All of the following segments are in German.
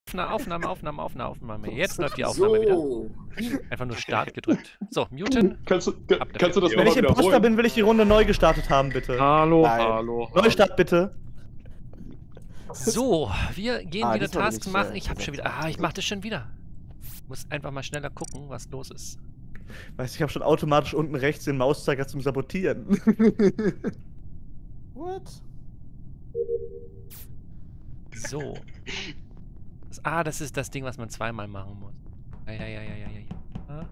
Aufnahme. Jetzt läuft die Aufnahme wieder. Einfach nur Start gedrückt. So, muten. Kannst du das Wenn ich nochmal Imposter wiederholen? bin, will ich die Runde neu gestartet haben, bitte. Hallo, Nein. hallo. Neustart, bitte. So, wir gehen wieder diesmal bin Tasks ich machen. Ich habe sehr schon wieder. Ich mache das schon wieder. Muss einfach mal schneller gucken, was los ist. Weißt du, ich habe schon automatisch unten rechts den Mauszeiger zum Sabotieren. What? So. Das ist das Ding, was man zweimal machen muss. Ja.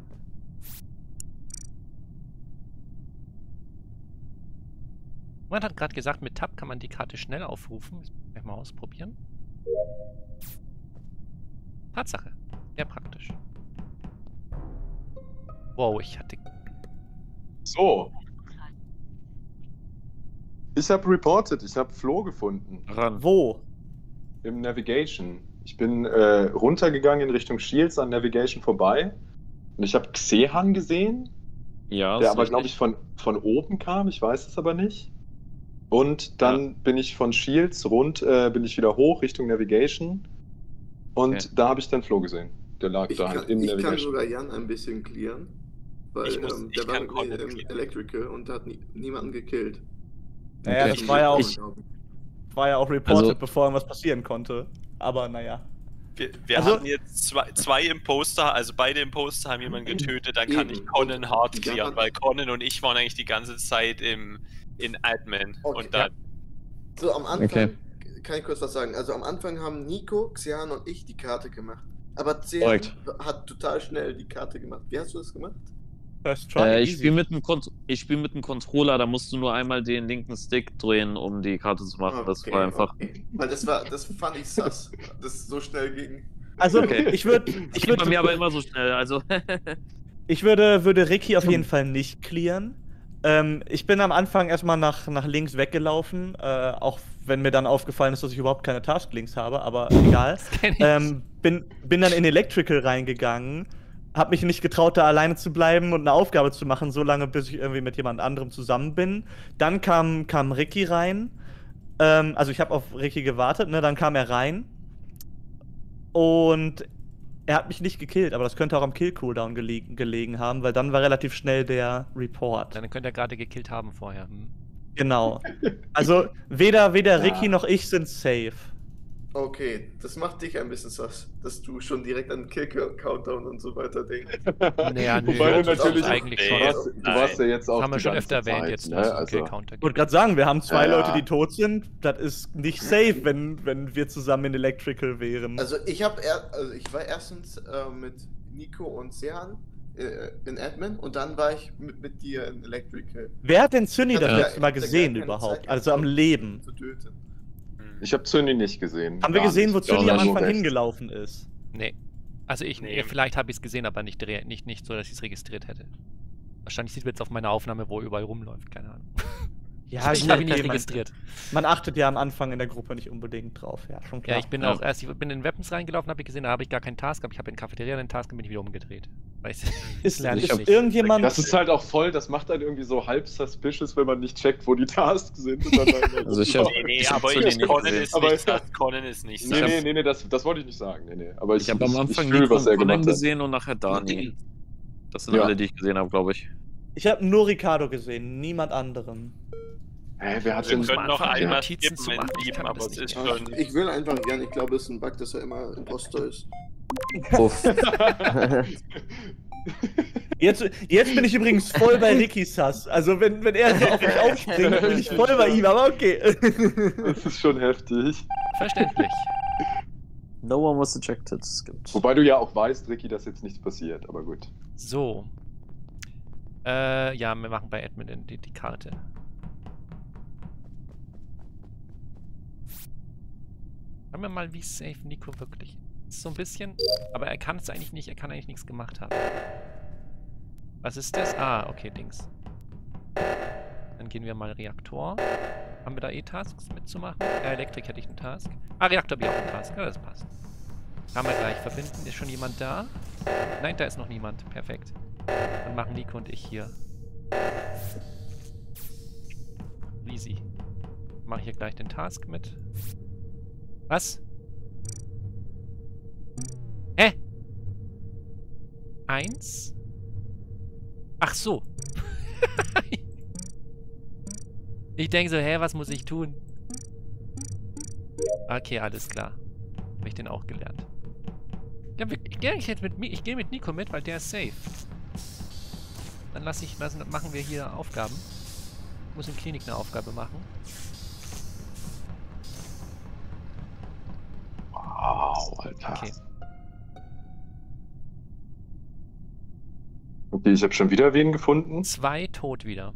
Man hat gerade gesagt, mit Tab kann man die Karte schnell aufrufen. Das muss ich mal ausprobieren. Tatsache. Sehr praktisch. Wow, ich hatte... So. Ich habe reported, ich habe Flo gefunden. Ran. Wo? Im Navigation. Ich bin runtergegangen in Richtung Shields an Navigation vorbei. Und ich habe Xehan gesehen, Ja, der ist aber, glaube ich, richtig. von oben kam. Ich weiß es aber nicht. Und dann bin ich von Shields bin ich wieder hoch Richtung Navigation. Und Okay. da habe ich dann Flo gesehen. Der lag da halt im Ich kann Navigation. sogar Jan ein bisschen clearen, weil Ich der war kann mit Conan mir im clearen. Electrical und hat niemanden gekillt. Naja, Okay. das war ja auch, Ich- war ja auch reported, Also- bevor irgendwas passieren konnte. Aber naja. Wir Also- hatten jetzt zwei Imposter, also beide Imposter haben jemanden getötet, dann kann ich Eben. Conan hart Und clearen, Jan- weil Conan und ich waren eigentlich die ganze Zeit in Admin. Okay. Und dann, So, am Anfang Okay. kann ich kurz was sagen. Also am Anfang haben Nico, Xian und ich die Karte gemacht. Aber Xian Korrekt. hat total schnell die Karte gemacht. Wie hast du das gemacht? First try, Ich easy. spiele mit dem Controller, da musst du nur einmal den linken Stick drehen, um die Karte zu machen. Das war einfach. Okay. Weil das fand ich sass, dass es so schnell ging. Also, Okay. ich würde Ich geht bei mir aber immer so schnell, also. Ich würde Ricky auf jeden Fall nicht clearen. Ich bin am Anfang erstmal nach links weggelaufen, auch wenn mir dann aufgefallen ist, dass ich überhaupt keine Tasklinks habe, aber egal. Das kenn ich. Bin dann in Electrical reingegangen, hab mich nicht getraut, da alleine zu bleiben und eine Aufgabe zu machen, so lange, bis ich irgendwie mit jemand anderem zusammen bin. Dann kam Ricky rein. Also ich habe auf Ricky gewartet, ne? Dann kam er rein. Und er hat mich nicht gekillt, aber das könnte auch am Kill-Cooldown gelegen haben, weil dann war relativ schnell der Report. Dann könnte er gerade gekillt haben vorher. Genau. Also weder Ricky noch ich sind safe. Okay, das macht dich ein bisschen sass, dass du schon direkt an Kill-Countdown und so weiter denkst. Naja, nö, Wobei du das ist natürlich eigentlich Nee. schon. Du warst ja jetzt auch Das haben wir die schon ganze öfter erwähnt Zeit, jetzt, ne? dass es einen Also, Kill-Counter Ich gibt. wollte gerade sagen, wir haben zwei Ja, Leute, ja. die tot sind. Das ist nicht safe, wenn wir zusammen in Electrical wären. Also ich war erstens mit Nico und Sehan in Admin und dann war ich mit dir in Electrical. Wer hat denn Zyni Ich das hatte letzte Mal gar keine gesehen Zeit überhaupt? gehabt, Also am Leben. zu töten. ich habe Zyni nicht gesehen. Haben wir Gar gesehen, wo nicht. Zyni Ja, am nur Anfang rechts. hingelaufen ist? Nee. Also Nee. vielleicht habe ich es gesehen, aber nicht so, dass ich es registriert hätte. Wahrscheinlich sieht man jetzt auf meiner Aufnahme, wo er überall rumläuft, keine Ahnung. Ja, Ich gut, habe ihn nicht okay, registriert. man achtet ja am Anfang in der Gruppe nicht unbedingt drauf, ja, schon klar. Ja, ich bin auch erst, ich bin in Weapons reingelaufen, habe ich gesehen, da habe ich gar keinen Task gehabt. Ich habe in Cafeteria einen Task und bin ich wieder umgedreht. Weißt du? Ist, lerne ich ist nicht. irgendjemand. Das ist halt auch voll, das macht einen irgendwie so halb suspicious, wenn man nicht checkt, wo die Tasks sind. Und dann Also ich hab- nee, Ich hab aber Conan nicht Conan gesehen. ist Aber- nicht sass. Conan ist nicht sass. Nee, das wollte ich nicht sagen. Nee. Aber Ich habe am Anfang ich fühl, Nico was er und Conan gemacht hat. gesehen und nachher Dani. Das sind Ja. alle, die ich gesehen habe, glaube ich. Ich habe nur Ricardo gesehen, niemand anderen. Hä, wer hat Wir denn... können noch Anfang einmal Notizen skippen, zu mein machen, ich Lieben, kann aber das es nicht. ist schon... Ich will einfach Jan, ich glaube, es ist ein Bug, dass er immer Imposter ist. Puff. Jetzt bin ich übrigens voll bei Ricky Sass. Also wenn er so auf mich aufspringt, bin ich voll bei ihm, aber okay. Das ist schon heftig. Verständlich. No one was ejected. Skippt. Wobei du ja auch weißt, Ricky, dass jetzt nichts passiert, aber gut. So. Ja, wir machen bei Admin die Karte. Schauen wir mal, wie safe Nico wirklich ist. So ein bisschen. Aber er kann es eigentlich nicht, er kann eigentlich nichts gemacht haben. Was ist das? Ah, okay, Dings. Dann gehen wir mal Reaktor. Haben wir da Tasks mitzumachen? Elektrik hätte ich einen Task. Ah, Reaktor habe ich auch einen Task. Ja, das passt. Kann man gleich verbinden. Ist schon jemand da? Nein, da ist noch niemand. Perfekt. Dann machen Nico und ich hier. Easy. Mache ich hier gleich den Task mit. Was? 1. Ach so. Ich denke so, hä, was muss ich tun? Okay, alles klar. Habe ich den auch gelernt. Ja, ich gehe mit Nico mit, weil der ist safe. Dann machen wir hier Aufgaben. Ich muss in Klinik eine Aufgabe machen. Wow, Alter. Okay. Okay, ich habe schon wieder wen gefunden. 2 tot wieder.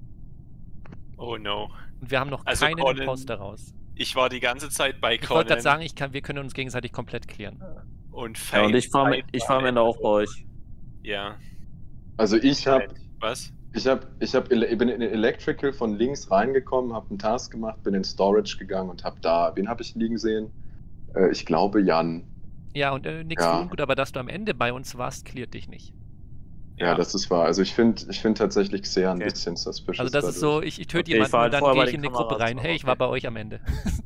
Oh no. Und wir haben noch Also keinen Colin- Imposter raus. Ich war die ganze Zeit bei Ich wollte Colin gerade sagen, wir können uns gegenseitig komplett klären. und Ja, und ich fahr am Ende auch bei euch. Ja. Also ich Was? bin in Electrical von links reingekommen, habe einen Task gemacht, bin in Storage gegangen und habe da, wen habe ich liegen sehen? Ich glaube Jan. Ja, und nix Ja. für ungut, aber dass du am Ende bei uns warst, klärt dich nicht. Ja, das ist wahr. Also ich finde tatsächlich Xehan ein Okay. bisschen suspicious. Also das ist so, ich töte Okay, ich jemanden war und halt dann vorher gehe bei ich in den eine Gruppe Kameras, rein. aber Hey, ich war okay. bei euch am Ende.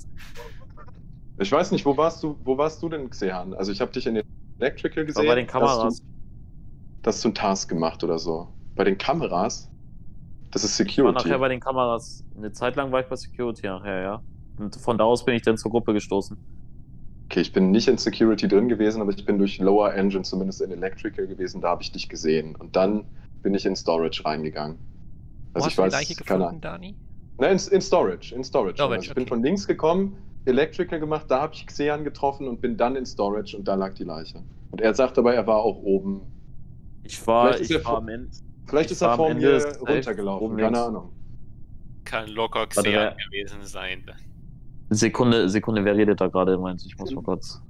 Ich weiß nicht, wo warst du denn, Xehan? Also ich habe dich in Electrical Ich war gesehen. bei den Kameras. Hast du einen Task gemacht oder so? Bei den Kameras? Das ist Ich war Security. nachher bei den Kameras. Eine Zeit lang war ich bei Security nachher, ja. Und von da aus bin ich dann zur Gruppe gestoßen. Okay, ich bin nicht in Security drin gewesen, aber ich bin durch Lower Engine zumindest in Electrical gewesen, da habe ich dich gesehen. Und dann bin ich in Storage reingegangen. Wo hast du die Leiche gefunden, Dani? Nein, in Storage. Also ich bin okay. von links gekommen, Electrical gemacht, da habe ich Xehan getroffen und bin dann in Storage und da lag die Leiche. Und er sagt aber, er war auch oben. Ich war Vielleicht am Ende. Vielleicht Ich ist er war am vor Ende mir safe runtergelaufen, oben keine links. Ahnung. Kann locker Warte, Xehan gewesen sein. Sekunde, wer redet da gerade? Meint, ich muss mal kurz.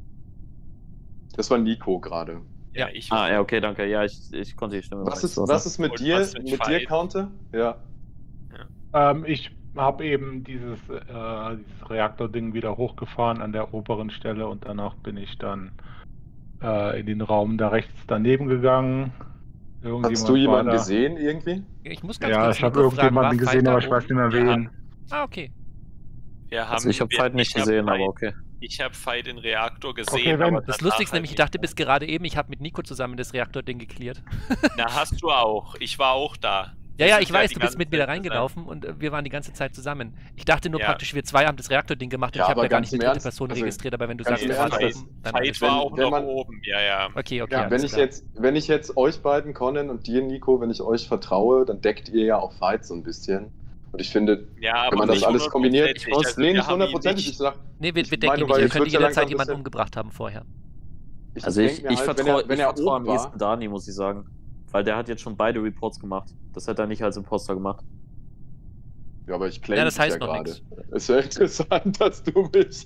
Das war Nico gerade. Ja. Ich Ah, ja, okay, danke. Ja, ich konnte die Stimme Was nicht ist mit Und dir, was mit Fight? Counter? Ja. Ich habe eben dieses Reaktording wieder hochgefahren an der oberen Stelle und danach bin ich dann in den Raum da rechts daneben gegangen. Hast du jemanden gesehen irgendwie? Ich muss ganz Ja, kurz ich habe Nico fragen, irgendjemanden war gesehen, Fight aber da ich weiß oben? nicht mehr wen. Ah, okay. Also ich habe Fight nicht gesehen, aber okay. Ich habe Fight in Reaktor gesehen. Okay, wenn- aber Das danach Lustigste ist halt nämlich, ich nicht. dachte bis gerade eben, ich habe mit Nico zusammen das Reaktording geklärt. Na, hast du auch. Ich war auch da. Ja, Wir ja, sind ich weiß, die du bist ganze mit mir da Zeit reingelaufen und wir waren die ganze Zeit zusammen. Ich dachte nur Ja. praktisch, wir zwei haben das Reaktording gemacht und Ja, ich habe aber da gar ganz nicht die im dritte Ernst, Person also registriert, aber wenn du ganz sagst, im wir waren Ernst, oben, zusammen. dann Fight war auch wenn noch man- oben. Ja, ja. Okay, Ja, alles klar. wenn ich jetzt euch beiden, Conan und dir, Nico, wenn ich euch vertraue, dann deckt ihr ja auch Fight so ein bisschen. Und ich finde, Ja, aber wenn man das nicht alles kombiniert, 100%. Also, nee, wir nicht haben ihn 100%. nicht- Ich sag, Nee, wir ich decken meine, ihn nicht. weil Er ich könnte würd's ja jederzeit langsam jemanden bisschen- umgebracht haben vorher. Also denk ich mir halt, vertraue wenn er am oben war, ehesten Dani, muss ich sagen. Weil der hat jetzt schon beide Reports gemacht. Das hat er nicht als Imposter gemacht. ja, aber ich claim Ja, das dich heißt ja noch gerade. nix. Es wäre interessant, dass du mich.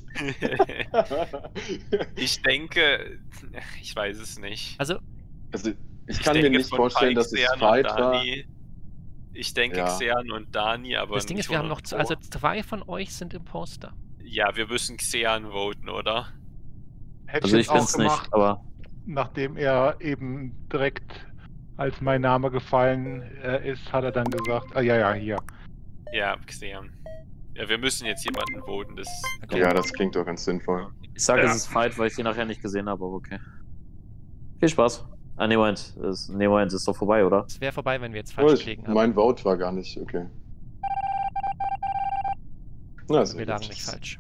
Ich denke, ich weiß es nicht. Also, Also, ich kann mir denke, nicht von vorstellen, dass es Xehan und Fight war. Dani- Ich denke Ja. Xehan und Dani, aber das Ding nicht ist, wir haben noch, 100%. also 2 von euch sind Imposter. Ja, wir müssen Xehan voten, oder? Hätte Also ich jetzt auch bin's nicht, gemacht, aber nachdem er eben direkt, als mein Name gefallen ist, hat er dann gesagt, ja, hier. Ja, Xehan. Ja, wir müssen jetzt jemanden voten, das Okay. Ja, das klingt doch ganz sinnvoll. ich sage, Ja. es ist Fight, weil ich den nachher nicht gesehen habe, aber okay. Viel Spaß. Ah, nee, Moment, ist doch vorbei, oder? Es wäre vorbei, wenn wir jetzt Oh, falsch gelegen haben. mein Vote war gar nicht, okay. Na, Also sehr wir gut. lagen nicht falsch.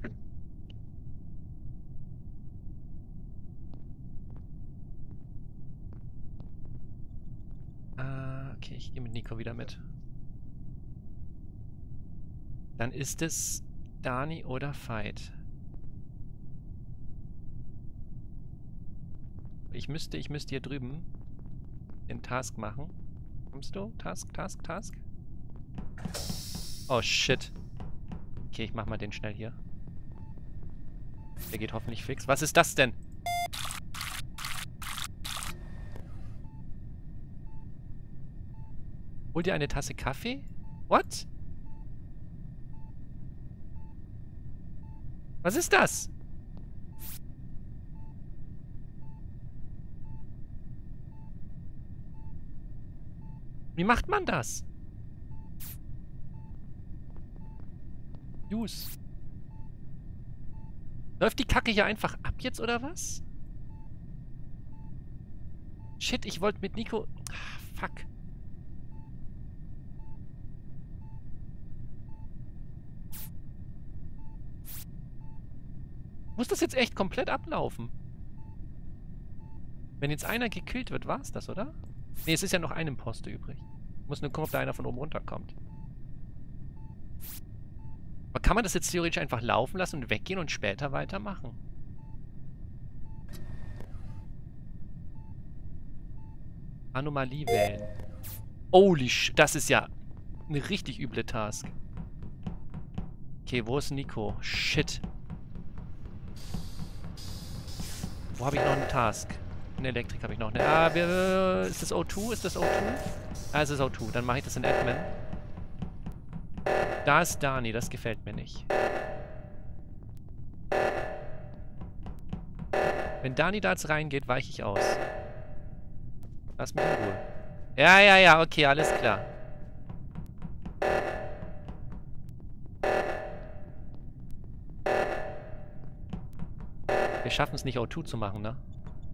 Okay, ich gehe mit Nico wieder mit. Dann ist es Dani oder Fight. Ich müsste hier drüben den Task machen. Kommst du? Task? Oh shit. Okay, ich mach mal den schnell hier. Der geht hoffentlich fix. Was ist das denn? Hol dir eine Tasse Kaffee? What? Was ist das? Wie macht man das? Use. Läuft die Kacke hier einfach ab jetzt, oder was? Shit, ich wollte mit Nico... Fuck. Muss das jetzt echt komplett ablaufen? Wenn jetzt einer gekillt wird, war's das, oder? Ne, es ist ja noch ein Imposter übrig. Muss nur gucken, ob da einer von oben runterkommt. Aber kann man das jetzt theoretisch einfach laufen lassen und weggehen und später weitermachen? Anomalie wählen. Holy sh... Das ist ja eine richtig üble Task. Okay, wo ist Nico? Shit. Wo habe ich noch eine Task? In Elektrik habe ich noch eine. Ist das O2? Ist das O2? Ah, es ist O2. Dann mache ich das in Admin. Da ist Dani, das gefällt mir nicht. Wenn Dani da jetzt reingeht, weiche ich aus. Lass mich in Ruhe. Ja, okay, alles klar. Wir schaffen es nicht, O2 zu machen, ne?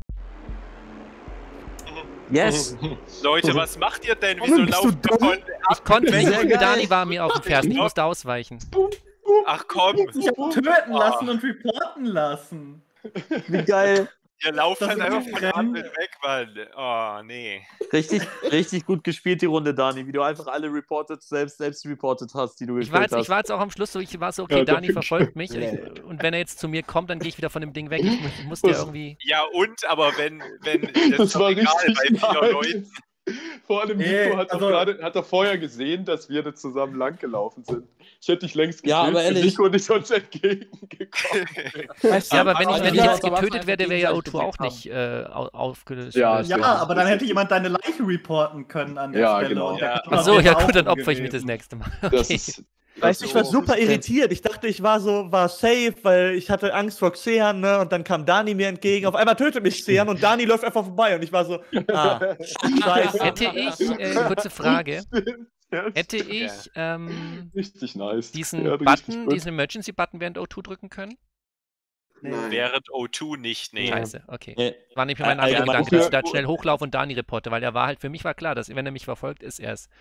Yes! Leute, was macht ihr denn? Wieso lauft ihr von... Ich konnte Sehr nicht, geil. Dani war mir auf dem Fersen, ich musste ausweichen. Ach komm, Ich hab töten lassen und reporten lassen. Wie geil! ihr lauft Das halt ist einfach nicht von rennen. Admin weg, Mann. Oh, nee. Richtig gut gespielt, die Runde, Dani. Wie du einfach alle selbst reported hast, die du Ich war gekillt jetzt auch am Schluss so, ich war so, okay, Ja, Dani danke. verfolgt mich. Und wenn er jetzt zu mir kommt, dann gehe ich wieder von dem Ding weg. Ich musste ja irgendwie... Ja und, aber wenn Das ist doch war egal, richtig bei 4 nice. Leuten. Vor allem Nee, Nico hat, also- hat er vorher gesehen, dass wir da zusammen lang gelaufen sind. Ich hätte dich längst Ja, gekillt, aber wenn ehrlich- Nico nicht uns entgegengekommen. Ja, aber wenn ich jetzt aber getötet werde, wäre ja gegenseitig O2 auch geflickt nicht aufgelöst. Ja, Ja, aber dann hätte jemand deine Leiche reporten können an der Ja, Stelle. genau. und der Ja. Clown Achso, ja wäre gut, dann auch opfer ich mich das gewesen. nächste Mal. Das Okay. ist, Weißt du, ich war so- super irritiert. Ich dachte, ich war safe, weil ich hatte Angst vor Xehan, ne? Und dann kam Dani mir entgegen. Auf einmal tötet mich Xehan und Dani läuft einfach vorbei. Und ich war so, scheiße. Hätte ich, kurze Frage, Ja, hätte ich richtig nice. diesen Ja, richtig Button, gut. diesen Emergency-Button während O2 drücken können? Nein. Während O2 nicht, nee. Scheiße, okay. Nee. War nicht mein Allgemein- anderer Gedanke, dass ich da Ja. schnell hochlaufe und Dani reporte, weil er war halt, für mich war klar, dass wenn er mich verfolgt, ist er es.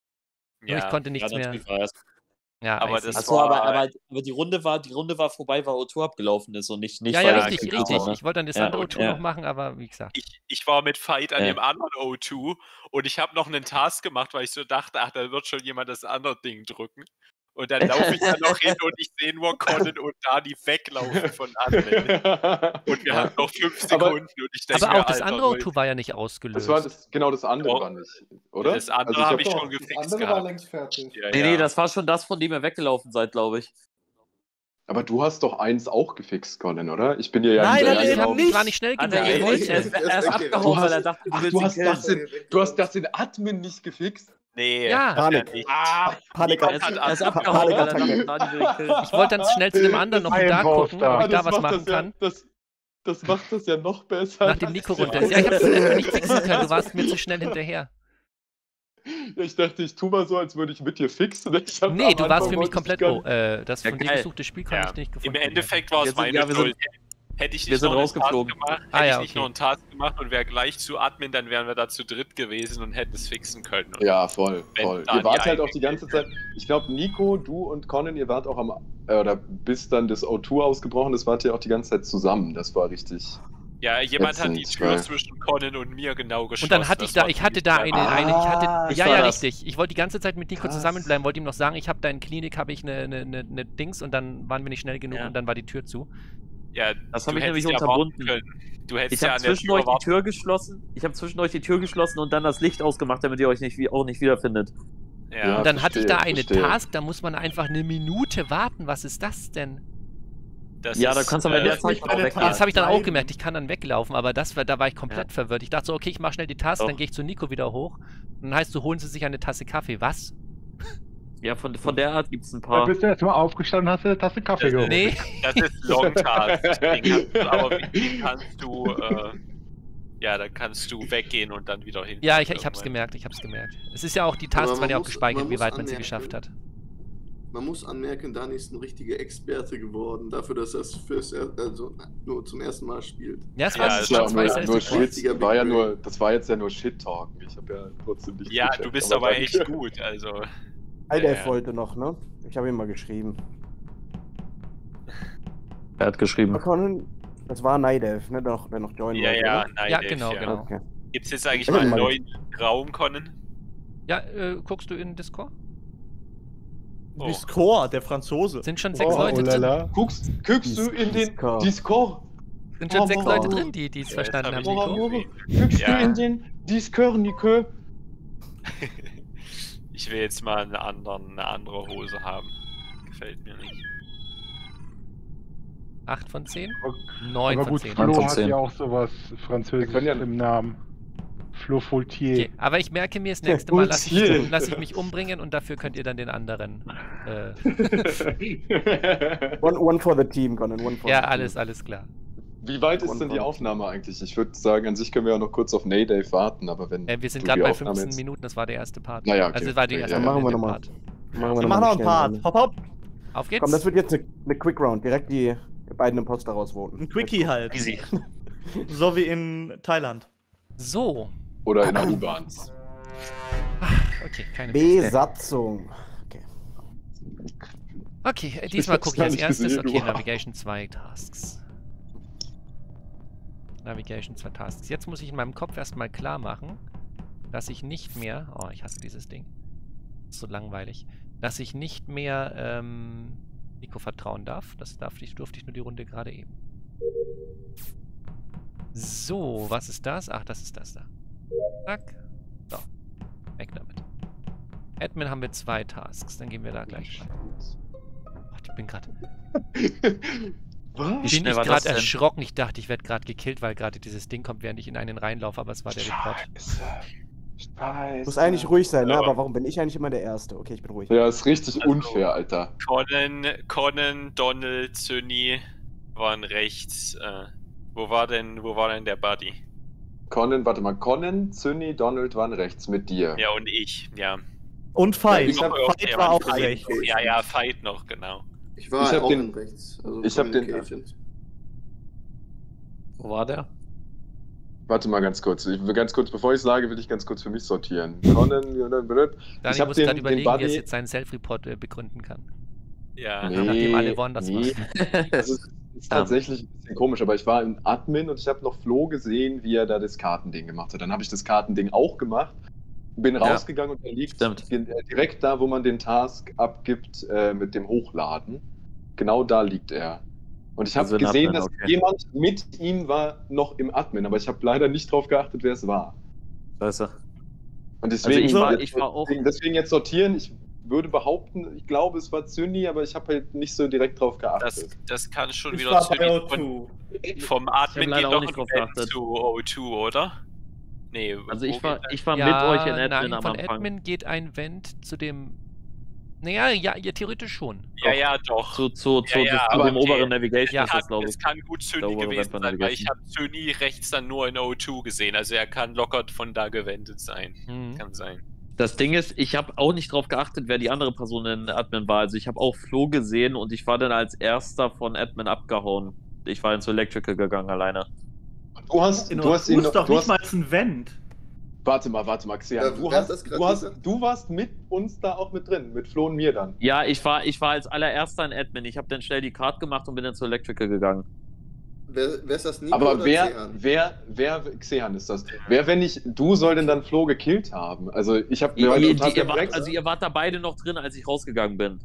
Nur ich konnte nichts mehr. natürlich war es. Ja, Aber I see. das- Achso, war- aber die Runde war vorbei, weil O2 abgelaufen ist und nicht Ja, weil ja, er richtig, gekillt richtig. hat, ne? Ich wollte dann das Ja, andere O2 ja. noch machen, aber wie gesagt. Ich war mit Fight an Ja. dem anderen O2 und ich habe noch einen Task gemacht, weil ich so dachte, ach, da wird schon jemand das andere Ding drücken. Und dann laufe ich da noch hin und ich sehe nur Conan und Dani weglaufen von Admin. Und wir hatten noch 5 Aber- Sekunden und ich denke Aber mir, auch das Alter, andere Leute, O2 war ja nicht ausgelöst. Das war genau das andere Doch. war nicht, oder? Das andere Also habe ich hab- schon Das gefixt andere war gehabt. längst fertig. Ja, Nee, ja. das war schon das, von dem ihr weggelaufen seid, glaube ich. Aber du hast doch eins auch gefixt, Colin, oder? Ich bin dir ja Nein, hinterher nein, ich, eben gelaufen. nicht. war nicht schnell Hat genug. er Ich wollte- er ist Okay. abgehauen, Du weil er hast- dachte, du Ach, willst du ihn hast killen. das in Admin nicht gefixt? Nee, Ja. hat er Panik. nicht. Panik. Niemand hat Er ist Admin abgehauen, weil er dachte, Panikattacke. Dani will ihn killen. Ich wollte dann schnell zu dem anderen noch da gucken, ob ich da was machen ja, kann. Das macht das ja noch besser. Nachdem Nico runter ist. Ja, ich hab's nicht fixen können, du warst mir zu schnell hinterher. Ich dachte, ich tu mal so, als würde ich mit dir fixen. Ich hab Nee, am du warst Anfang für mich wollte ich komplett gar nicht- das Ja, von dir geil. gesuchte Spiel konnte Ja. ich nicht Im gefunden. Endeffekt war es Wir sind- meine ja, wir sind- Schuld. Hätte ich wir nicht sind noch einen rausgeflogen. Task gemacht, Ah, hätte ja, ich nicht okay. noch einen Task gemacht und wäre gleich zu Admin, dann wären wir da zu dritt gewesen und hätten es fixen können. Und Ja, voll, Wenn voll. Dani Ihr wart halt auch die eingegeben ganze Zeit. Ich glaube, Nico, du und Conan, ihr wart auch oder bis dann das O2 ausgebrochen ist, wart ihr auch die ganze Zeit zusammen. Das war richtig. Ja, jemand hat die Ätzend, Tür weil- zwischen Conan und mir genau geschlossen. Und dann hatte Das ich da, war ich hatte ziemlich da geil. eine, ich ja, war ja, das. richtig. Ich wollte die ganze Zeit mit Nico Krass. zusammenbleiben, wollte ihm noch sagen, ich habe da in Klinik, habe ich eine Dings und dann waren wir nicht schnell genug Ja. und dann war die Tür zu. Ja, Das du habe ich hättest nämlich ja warten unterbunden. können. Du hättest Ich ja habe an der zwischen euch die warten- Tür geschlossen. Ich habe zwischen euch die Tür geschlossen und dann das Licht ausgemacht, damit ihr euch auch nicht wiederfindet. Ja. Und dann hatte ich da verstehe, eine verstehe. Task, da muss man einfach eine Minute warten. Was ist das denn? Das Ja, da ist, kannst du aber in der das Zeit nicht auch bei der weggehen. Das habe ich dann auch bleiben. gemerkt, ich kann dann weglaufen, aber da war ich komplett verwirrt. Ich dachte so, okay, ich mache schnell die Task, Doch. dann gehe ich zu Nico wieder hoch. Und dann heißt so, holen Sie sich eine Tasse Kaffee. Was? Ja, von der Art gibt es ein Da paar. bist du erstmal aufgestanden und hast dir eine Tasse Kaffee geholt. Nee. Das ist Long Task. Den kannst du, aber wie kannst du, ja, dann kannst du weggehen und dann wieder hin. Ja, ich hab's gemerkt, Es ist ja auch, die Tasks Aber waren ja auch man gespeichert, wie muss weit man sie anmerken, geschafft hat. Man muss anmerken, Dani ist ein richtiger Experte geworden, dafür, dass er es nur zum ersten Mal spielt. Ja, es Ja, war das Das ist ist schon ja zwei nur Selfie-Points. Shit. War ja nur, das war jetzt ja nur Shit-Talk. Ich habe ja trotzdem nicht Ja, gecheckt, du bist aber danke. echt gut, also. Idef wollte noch, ne? Ich habe ihm mal geschrieben. Er hat geschrieben. Conan, das war Nidev, ne? Der noch joinen Ja, wollte, ja, oder? nein, Ja, Dave, genau, ja. genau. Okay. Gibt's jetzt eigentlich Ich mal hab einen mal neuen Raum, Conan? Ja, guckst du in Discord? Oh. Discord, der Franzose. Sind schon 6 Leute drin. lala. Guckst du in den Discord. Discord? Sind schon 6 Oh, Leute oh. drin, die es verstanden haben, das hab ich Nico. nicht. Guckst Ja. du in den Discord, Nico? Ich will jetzt mal eine andere Hose haben. Gefällt mir nicht. 8 von 10? Okay. 9 Aber von gut, 10. Flo von hat 10. ja auch sowas Französisches Wir können ja- im Namen. Flo Faultier. Okay, aber ich merke mir, das nächste Mal Ziel. lass ich mich umbringen und dafür könnt ihr dann den anderen. One for the team, Conan. One for Ja, the alles, team. alles klar. Wie weit ist denn die Aufnahme eigentlich? Ich würde sagen, an sich können wir ja noch kurz auf Naydave warten, aber wenn. Wir sind du gerade die bei Aufnahme 15 jetzt- Minuten, das war der erste Part. Naja, okay. Also das war die Okay, erste ja, machen wir in dem noch mal. Part. Machen Wir noch machen mal noch einen schnell Part. eine. Hopp, hopp. Auf geht's. Komm, das wird jetzt eine Quick Round. Direkt die beiden Imposter rausvoten. Ein Quickie halt. Easy. So wie in Thailand. So. Oder in der U-Bahn. Okay, keine Piste. Besatzung. Okay. Okay, diesmal hab's gucke ich gar als nicht erstes. gesehen, Okay, wow. Navigation 2 Tasks. Navigation 2 Tasks. Jetzt muss ich in meinem Kopf erstmal klar machen, dass ich nicht mehr. Oh, ich hasse dieses Ding. Das ist so langweilig. Dass ich nicht mehr Nico vertrauen darf. Das durfte ich nur die Runde gerade eben. So, was ist das? Ach, das ist das da. Zack. So. Weg damit. Admin haben wir 2 Tasks. Dann gehen wir da gleich rein. Oh, ich bin gerade. Was? Bin schnell ich war das gerade denn? erschrocken. Ich dachte, ich werde gerade gekillt, weil gerade dieses Ding kommt, während ich in einen reinlaufe, aber es war der Report. Scheiße. Muss eigentlich ruhig sein, ne? Ja. Aber warum bin ich eigentlich immer der Erste? Okay, ich bin ruhig. Ja, ist richtig Also- unfair, Alter. Conan, Donald, Zünni waren rechts. Wo war denn der Buddy? Conan, Zünni, Donald waren rechts mit dir. Ja, und ich, ja. Und Fight. Ich hab- Fight war auch Fight. recht. Ja, Fight noch, genau. Ich war Ich hab auch den- in rechts. Also ich hab den- Communications. Wo war der? Warte mal ganz kurz. Ganz kurz, bevor ich sage, will ich ganz kurz für mich sortieren. Conan, Dani ich hab muss den- gerade den überlegen, wie er Buddy- jetzt seinen Self-Report begründen kann. Ja. Nachdem alle woanders waren. Das ist tatsächlich ein bisschen komisch, aber ich war im Admin und ich habe noch Flo gesehen, wie er da das Kartending gemacht hat. Dann habe ich das Kartending auch gemacht, bin rausgegangen und er liegt Stimmt. direkt da, wo man den Task abgibt mit dem Hochladen. Genau da liegt er. Und ich habe Also in gesehen, Admin, dass okay. jemand mit ihm war noch im Admin, aber ich habe leider nicht drauf geachtet, wer es war. Scheiße. Und deswegen, ich war auch- deswegen jetzt sortieren. Ich würde behaupten, ich glaube, es war Zünni, aber ich habe halt nicht so direkt drauf geachtet. Das kann schon Ich wieder war zu bei von, O2. vom Admin leider geht auch noch nicht ein drauf Event geachtet. zu O2, oder? Nee, Also wo ich war geht mit Ja, euch in Admin nein, am von Anfang. Admin geht ein Vent zu dem. Naja, ja, theoretisch schon. ja, doch. Zu Ja, dem okay. oberen Navigation Ja. ist das, glaube ich. Es kann gut Zünni Da, wo wir gewesen bei sein, weil ich Navigation. habe Zünni rechts dann nur in O2 gesehen. Also er kann locker von da gewendet sein. Mhm. Kann sein. Das Ding ist, ich habe auch nicht drauf geachtet, wer die andere Person in Admin war. Also ich habe auch Flo gesehen und ich war dann als erster von Admin abgehauen. Ich war ins Electrical gegangen alleine. Du hast ihn. Du Du ist doch du nicht hast, mal ein Vent. warte mal, Xian. Du, wer hat das gerade gesagt? du warst mit uns da auch mit drin, mit Flo und mir dann. Ja, ich war als allererster in Admin. Ich habe dann schnell die Card gemacht und bin ins Electrical gegangen. Wer ist das, Nico Aber oder wer, Zehan? wer, Xehan ist das? Wer, wenn nicht du, soll denn dann Flo gekillt haben? Also ich habe Ihr wart da beide noch drin, als ich rausgegangen bin.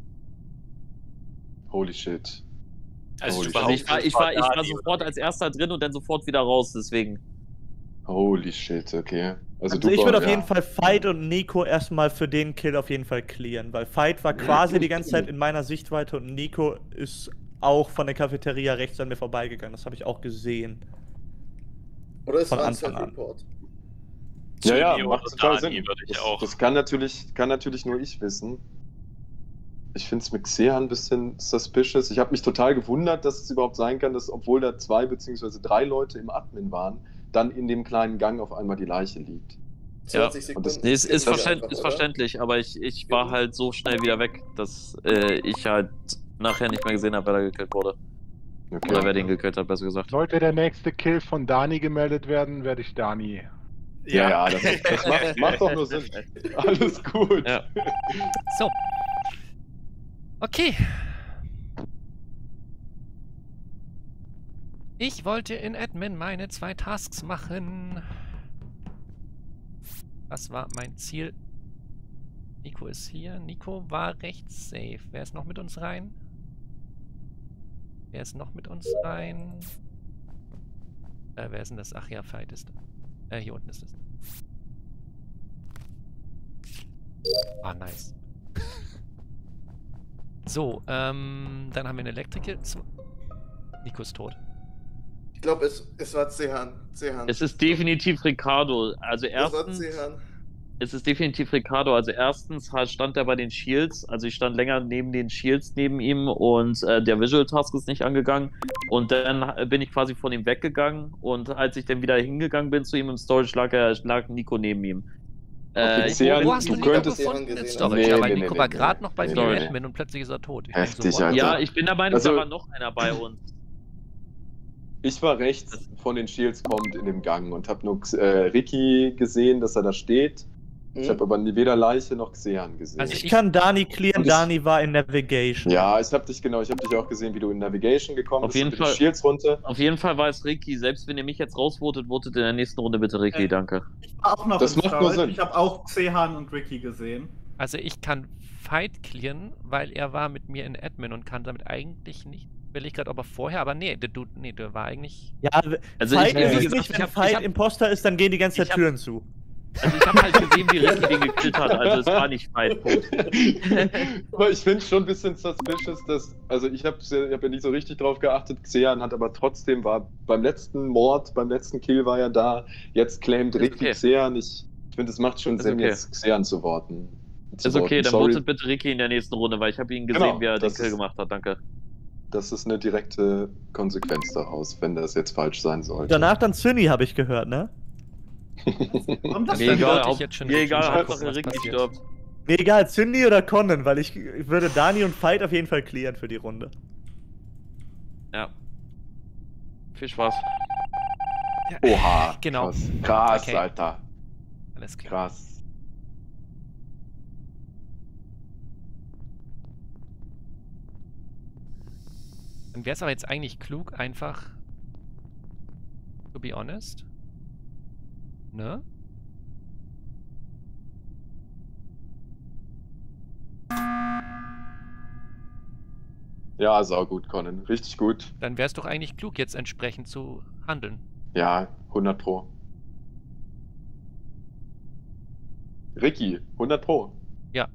Holy shit. Also Holy du Also ich behauptest, war es Dani, sofort als erster drin und dann sofort wieder raus, deswegen. Holy shit, okay. Also du ich würde auf ja. jeden Fall Fight und Nico erstmal für den Kill auf jeden Fall clearen, weil Fight war quasi die ganze Zeit in meiner Sichtweite und Nico ist auch von der Cafeteria rechts an mir vorbeigegangen. Das habe ich auch gesehen. Oder ist von es ein Anfang an. Self-Report? Ja, ja, Zünni macht oder total Dani Sinn. würde ich Das, auch. das kann natürlich nur ich wissen. Ich finde es mit Xehan ein bisschen suspicious. Ich habe mich total gewundert, dass es überhaupt sein kann, dass, obwohl da 2 bzw. 3 Leute im Admin waren, dann in dem kleinen Gang auf einmal die Leiche liegt. 20 Sekunden. das- Nee, es ist, einfach, oder? verständlich, aber ich war halt so schnell wieder weg, dass ich halt nachher nicht mehr gesehen habe, wer da gekillt wurde. Okay. Oder wer den gekillt hat, besser gesagt. Sollte der nächste Kill von Dani gemeldet werden, werde ich Dani. Ja, das macht doch nur Sinn. Alles gut. Ja. So. Okay. Ich wollte in Admin meine 2 Tasks machen. Das war mein Ziel. Nico ist hier. Nico war recht safe. Wer ist noch mit uns rein? Wer ist noch mit uns rein? Wer ist denn das? Ach ja, Fight ist da. Hier unten ist es. Ah, nice. So, dann haben wir eine Elektriker. Nico ist tot. Ich glaube, es war Zehan. Es ist definitiv Ricardo. Also Es war erstens, Zehan. es ist definitiv Ricardo. Also erstens stand er bei den Shields. Also ich stand länger neben den Shields neben ihm und der Visual Task ist nicht angegangen. Und dann bin ich quasi von ihm weggegangen. Und als ich dann wieder hingegangen bin zu ihm im Storage, lag Nico neben ihm. Okay, Ich- Zehan, Wo hast du du Nico könntest- gefunden im Nee, Storage? nee, Ja, weil nee, Nico nee, war nee. gerade noch bei mir Sorry. im Admin und plötzlich ist er tot. Ich Heftig, denk so, what? Alter. Ja, ich bin der Meinung, Also- da war noch einer bei uns. Ich war rechts von den Shields kommend in dem Gang und habe nur Ricky gesehen, dass er da steht. Ich habe aber weder Leiche noch Xehan gesehen. Also Ich kann Dani clearen, Und ich- Dani war in Navigation. ja, ich habe dich auch gesehen, wie du in Navigation gekommen Auf bist. jeden mit den Fall. Shields runter. Auf jeden Fall war es Ricky. Selbst wenn ihr mich jetzt rausvotet, votet in der nächsten Runde bitte Ricky, danke. Ich war auch noch Das im macht nur Storage. Sinn. Ich habe auch Zehan und Ricky gesehen. Also ich kann Fight clearen, weil er war mit mir in Admin und kann damit eigentlich nicht. Will ich gerade, ob er vorher, aber nee, der war eigentlich. Ja, Also Fight ich- ist wie es gesagt, nicht, ich wenn hab- Fight ich hab- Imposter ist, dann gehen die ganze Zeit ich hab- Türen zu. Also ich habe halt gesehen, wie Ricky den gekillt hat, also es war nicht Fight. Punkt. Aber ich finde es schon ein bisschen suspicious, dass, also ich habe ja nicht so richtig drauf geachtet, Xehan hat aber trotzdem, war beim letzten Mord, beim letzten Kill war er da, jetzt claimt Ist Ricky okay. Xehan, ich finde, es macht schon Ist Sinn, okay. jetzt Xehan zu worten. Ist okay, dann Sorry, votet bitte Ricky in der nächsten Runde, weil ich habe ihn gesehen, Genau, wie er den das Kill ist- gemacht hat, danke. das ist eine direkte Konsequenz daraus, wenn das jetzt falsch sein sollte. Danach dann Zinni, habe ich gehört, ne? Warum das Mir denn? egal, so? ich jetzt schon Mir egal, mal Hauptsache gucken, was Ricky passiert. stirbt. Mir egal, Zinni oder Conan, weil ich würde Dani und Fight auf jeden Fall clearen für die Runde. Ja. Viel Spaß. Oha, Genau. Krass, Okay. Alter, Alles klar. krass. Dann wäre es aber jetzt eigentlich klug, einfach. To be honest. Ne? Ja, saugut, Conan, richtig gut. Dann wäre es doch eigentlich klug, jetzt entsprechend zu handeln. Ja, 100 Pro. Ricky, 100 Pro. Ja.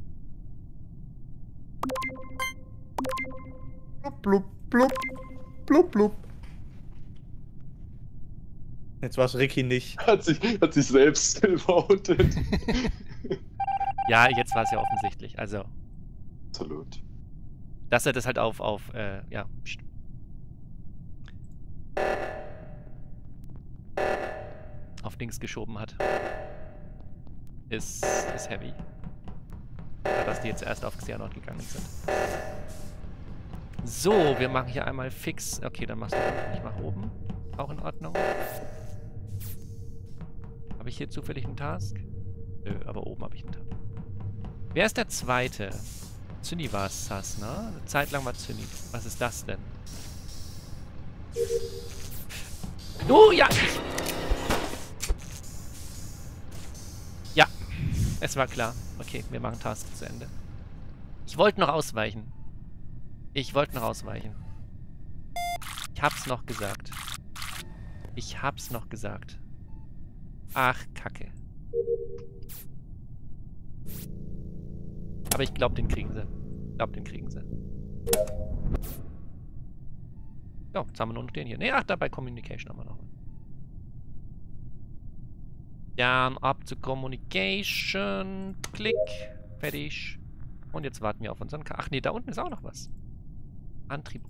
Blub, blub, blub, blub, blub. Jetzt war es Ricky nicht. Hat sich selbst votet. Ja, jetzt war es ja offensichtlich. Also, Absolut. dass er das halt ja. Pst. Auf Dings geschoben hat. Ist heavy. Ja, dass die jetzt erst auf Xehanort gegangen sind. So, wir machen hier einmal fix. Okay, dann machst du unten, ich mach oben. Auch in Ordnung. Habe ich hier zufällig einen Task? Nö, aber oben habe ich einen Task. Wer ist der Zweite? Zinni war es, Sass, ne? Eine Zeit lang war Zinni. Was ist das denn? Oh, ja! Ja, es war klar. Okay, wir machen Task zu Ende. Ich wollte noch ausweichen. Ich hab's noch gesagt. Ach, Kacke. Aber ich glaube, den kriegen sie. Ja, jetzt haben wir nur noch den hier. Ne, ach, da bei Communication haben wir noch. Dann ab zu Communication. Klick. Fertig. Und jetzt warten wir auf unseren Ach nee, da unten ist auch noch was. Antrieb.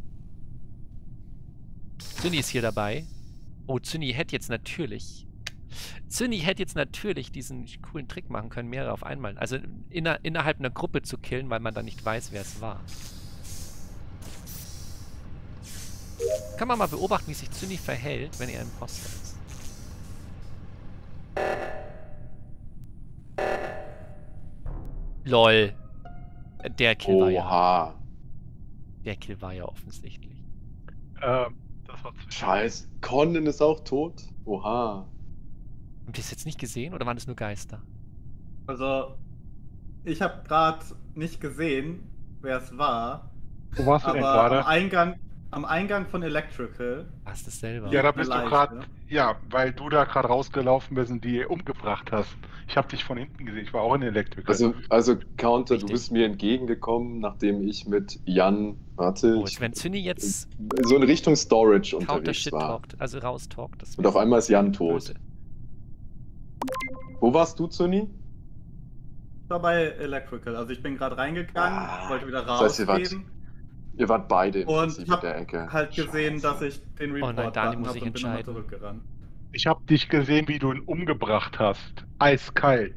Zinni ist hier dabei. Oh, Zinni hätte jetzt natürlich Zyni hätte jetzt natürlich diesen coolen Trick machen können, mehrere auf einmal. Also innerhalb einer Gruppe zu killen, weil man dann nicht weiß, wer es war. Kann man mal beobachten, wie sich Zyni verhält, wenn er Imposter ist. LOL. Der Kill war ja. Oha. Der Kill war ja offensichtlich. Das war Scheiße. Conan ist auch tot? Oha. Habt ihr es jetzt nicht gesehen oder waren es nur Geister? Also, ich habe gerade nicht gesehen, wer es war. Wo warst du denn Aber gerade? am Eingang von Electrical. Warst es selber? Ja, da bist du Leicht, gerade. ne? Ja, weil du da gerade rausgelaufen bist und die umgebracht hast. Ich habe dich von hinten gesehen. Ich war auch in Electrical. Also Counter, Richtig. du bist mir entgegengekommen, nachdem ich mit Jan, warte, Gut, wenn Zyni jetzt so in Richtung Storage Counter unterwegs Shit war. talkt, also raustalkt, das Und auf einmal ist Jan tot. böse. Wo warst du, Zyni? Ich war bei Electrical. Also ich bin gerade reingegangen, wollte wieder Das heißt, rausgehen. ihr wart beide im Und Prinzip ich in habe der Ecke. halt gesehen, Scheiße. dass ich den nein, Report Dani button muss hab sich und bin nochmal entscheiden. zurückgerannt. Ich habe dich gesehen, wie du ihn umgebracht hast. Eiskalt.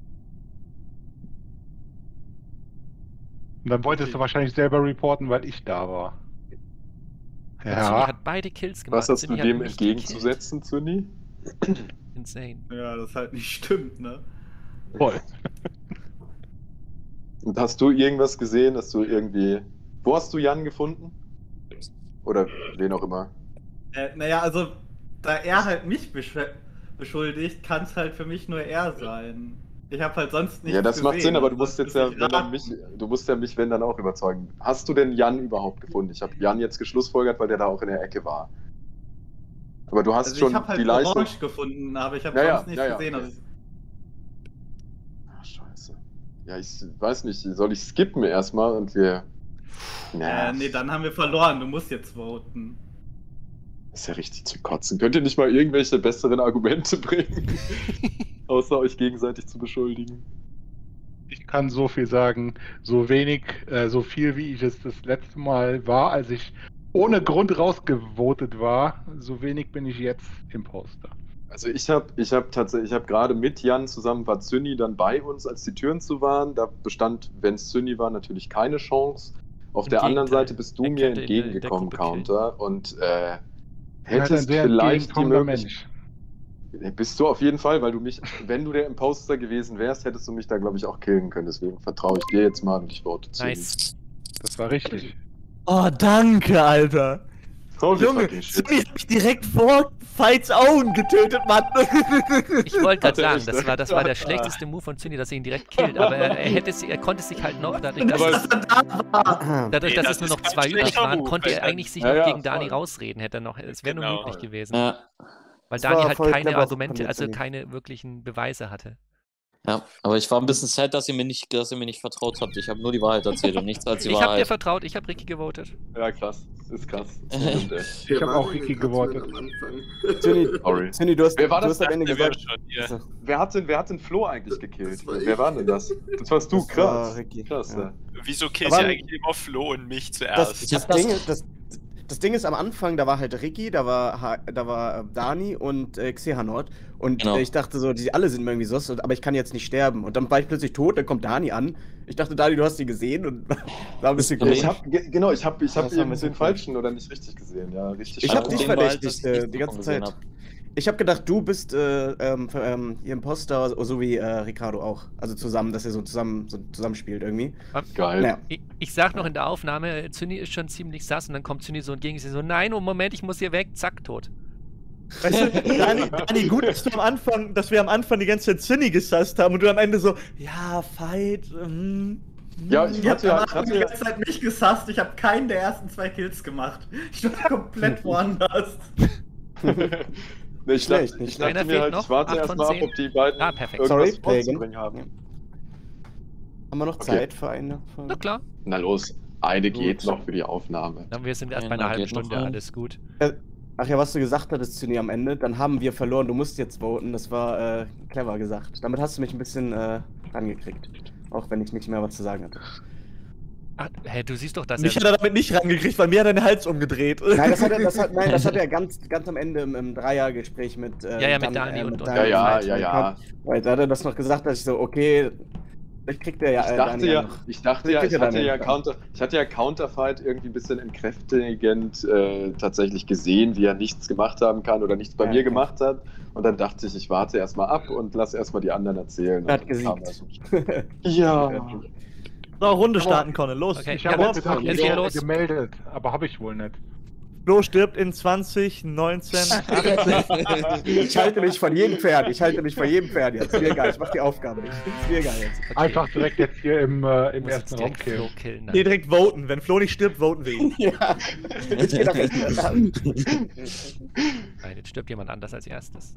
Und dann wolltest du wahrscheinlich selber reporten, weil ich da war. Zyni Ja. hat beide Kills gemacht. Was hast du Zyni hat dem mich entgegenzusetzen, Zyni? gekillt. Insane. Ja, das halt nicht stimmt, ne? Voll. Und hast du irgendwas gesehen, dass du irgendwie... Wo hast du Jan gefunden? Oder wen auch immer? Naja, also, da er halt mich beschuldigt, kann es halt für mich nur er sein. Ich habe halt sonst nichts Ja, das macht gesehen, Sinn, aber du also musst jetzt muss ja, ich wenn dann raten. du musst ja mich, wenn dann auch überzeugen. Hast du denn Jan überhaupt gefunden? Ich habe Jan jetzt geschlussfolgert, weil der da auch in der Ecke war. Aber du hast Also schon ich habe halt die Leiche... Orange gefunden, aber ich habe Ja, ja, sonst nichts ja, ja, gesehen. okay. Also Ach, scheiße. Ja, ich weiß nicht, soll ich skippen erstmal und wir... nee, dann haben wir verloren. Du musst jetzt voten. Das ist ja richtig zu kotzen. Könnt ihr nicht mal irgendwelche besseren Argumente bringen? Außer euch gegenseitig zu beschuldigen. Ich kann so viel sagen, so viel wie ich es das letzte Mal war, als ich ohne Grund rausgevotet war, so wenig bin ich jetzt Imposter. Also ich habe gerade mit Jan zusammen, war Zyni dann bei uns, als die Türen zu waren. Da bestand, wenn es Zyni war, natürlich keine Chance. Auf Im der anderen Gegenteil. Seite bist du Er mir könnte in der entgegengekommen, Gruppe killen. Counter, und Er ist ein hättest sehr vielleicht die entgegenkommender Möglichkeit... Mensch. Bist du auf jeden Fall, weil du mich, wenn du der Imposter gewesen wärst, hättest du mich da, glaube ich, auch killen können. Deswegen vertraue ich dir jetzt mal und ich vote Zyni. Nice. Das war richtig. Oh, danke, Alter. Holy Junge, fucking shit. Zyni hat mich direkt vor Fights Augen getötet, Mann. Ich wollte gerade Hat er sagen, echt, das war der schlechteste Move von Zyni, dass er ihn direkt killt. Aber er konnte sich halt noch, dadurch, dass Nee, es das nur ist noch kein 2 übrig schlechter waren, Move, konnte er Alter. eigentlich sich Ja, noch ja, gegen Dani voll. rausreden. Hätte er noch, es wäre nur Genau. möglich gewesen. Ja, Weil Das Dani war halt voll keine clever Argumente, von also Zyni. keine wirklichen Beweise hatte. ja, aber ich war ein bisschen sad, dass ihr mir nicht vertraut habt. Ich habe nur die Wahrheit erzählt und nichts als die Ich habe dir Wahrheit. vertraut, ich habe Ricky gewotet. Ja, krass. Ist krass. Das stimmt, ey. Ich habe auch Ricky gewotet. Sorry. Zyni, du hast, Wer war du das hast am Ende Der wäre gesagt. schon hier. Also, Wer hat den Flo eigentlich gekillt? Das war ich. Wer war denn das? Das warst du, Das krass. war Ricky, Krass, ja. ja. Wieso killst Aber- du eigentlich immer Flo und mich zuerst? Das Ding ist, am Anfang, da war halt Ricky, da war Dani und Xehanort. Und Genau. ich dachte so, die alle sind mir irgendwie sus, aber ich kann jetzt nicht sterben. Und dann war ich plötzlich tot, dann kommt Dani an. Ich dachte, Dani, du hast ihn gesehen und war ein bisschen Problem- Ich hab Das war ein eben bisschen den falschen oder nicht richtig gesehen. Ja, richtig. Ich Mein hab dich Problem war halt, verdächtigt, dass ich nichts die ganze davon gesehen Zeit. hab. Ich habe gedacht, du bist ihr Imposter, so wie Ricardo auch. Also zusammen, dass ihr so zusammenspielt irgendwie. Geil. Naja. Ich sag noch in der Aufnahme, Zyni ist schon ziemlich sass und dann kommt Zyni so entgegen und so, nein, oh Moment, ich muss hier weg, zack, tot. Weißt du, Dani, gut, dass wir am Anfang die ganze Zeit Zyni gesasst haben und du am Ende so, ja, Fight, Ja, ich Ich hab hatte die ganze Zeit mich gesasst, ich habe keinen der ersten 2 Kills gemacht. Ich war komplett woanders. Nee, ich Schlecht, dachte, nicht ich dachte schlecht. mir halt, Einer ich warte fehlt noch, 8 erstmal von ab, 10. ob die beiden Ah, perfekt. irgendwas Sorry, Pagan. vorzubringen haben. Ja. Haben wir noch Okay. Zeit für eine Na Folge? klar, Na los, eine geht Gut. noch für die Aufnahme. dann wir sind erst Ja, bei einer dann halben geht noch Stunde, rein. alles gut. Ach ja, was du gesagt hattest, Zyni, am Ende, dann haben wir verloren, du musst jetzt voten, das war clever gesagt. Damit hast du mich ein bisschen angekriegt. Auch wenn ich nicht mehr was zu sagen hatte. Ach, hä, du siehst doch, dass Mich hat er damit nicht rangekriegt, weil mir hat er den Hals umgedreht. Nein, das hat er ganz am Ende im Dreiergespräch mit mit Dani und Ja. Weil da hat er das noch gesagt, dass ich so, okay, vielleicht kriegt er ja. Ich hatte ja Counterfight irgendwie ein bisschen entkräftigend tatsächlich gesehen, wie er nichts gemacht haben kann oder nichts bei mir gemacht hat. Und dann dachte ich warte erstmal ab und lass erstmal die anderen erzählen. Er hat gesiegt. Ja. So, Runde starten, Conne, los. Okay. Ich habe Ja, auch gedacht, jetzt ich geht habe los. gemeldet, aber habe ich wohl nicht. Flo stirbt in 20, 19, 18. Ich halte mich von jedem Pferd jetzt. Ist mir egal, ich mach die Aufgabe nicht. Ist mir egal jetzt. Einfach direkt jetzt hier im ersten Raum Flo killen. killen. Nee, direkt voten. Wenn Flo nicht stirbt, voten wir ihn. Ja. Ich geh doch jetzt Nein, jetzt stirbt jemand anders als erstes.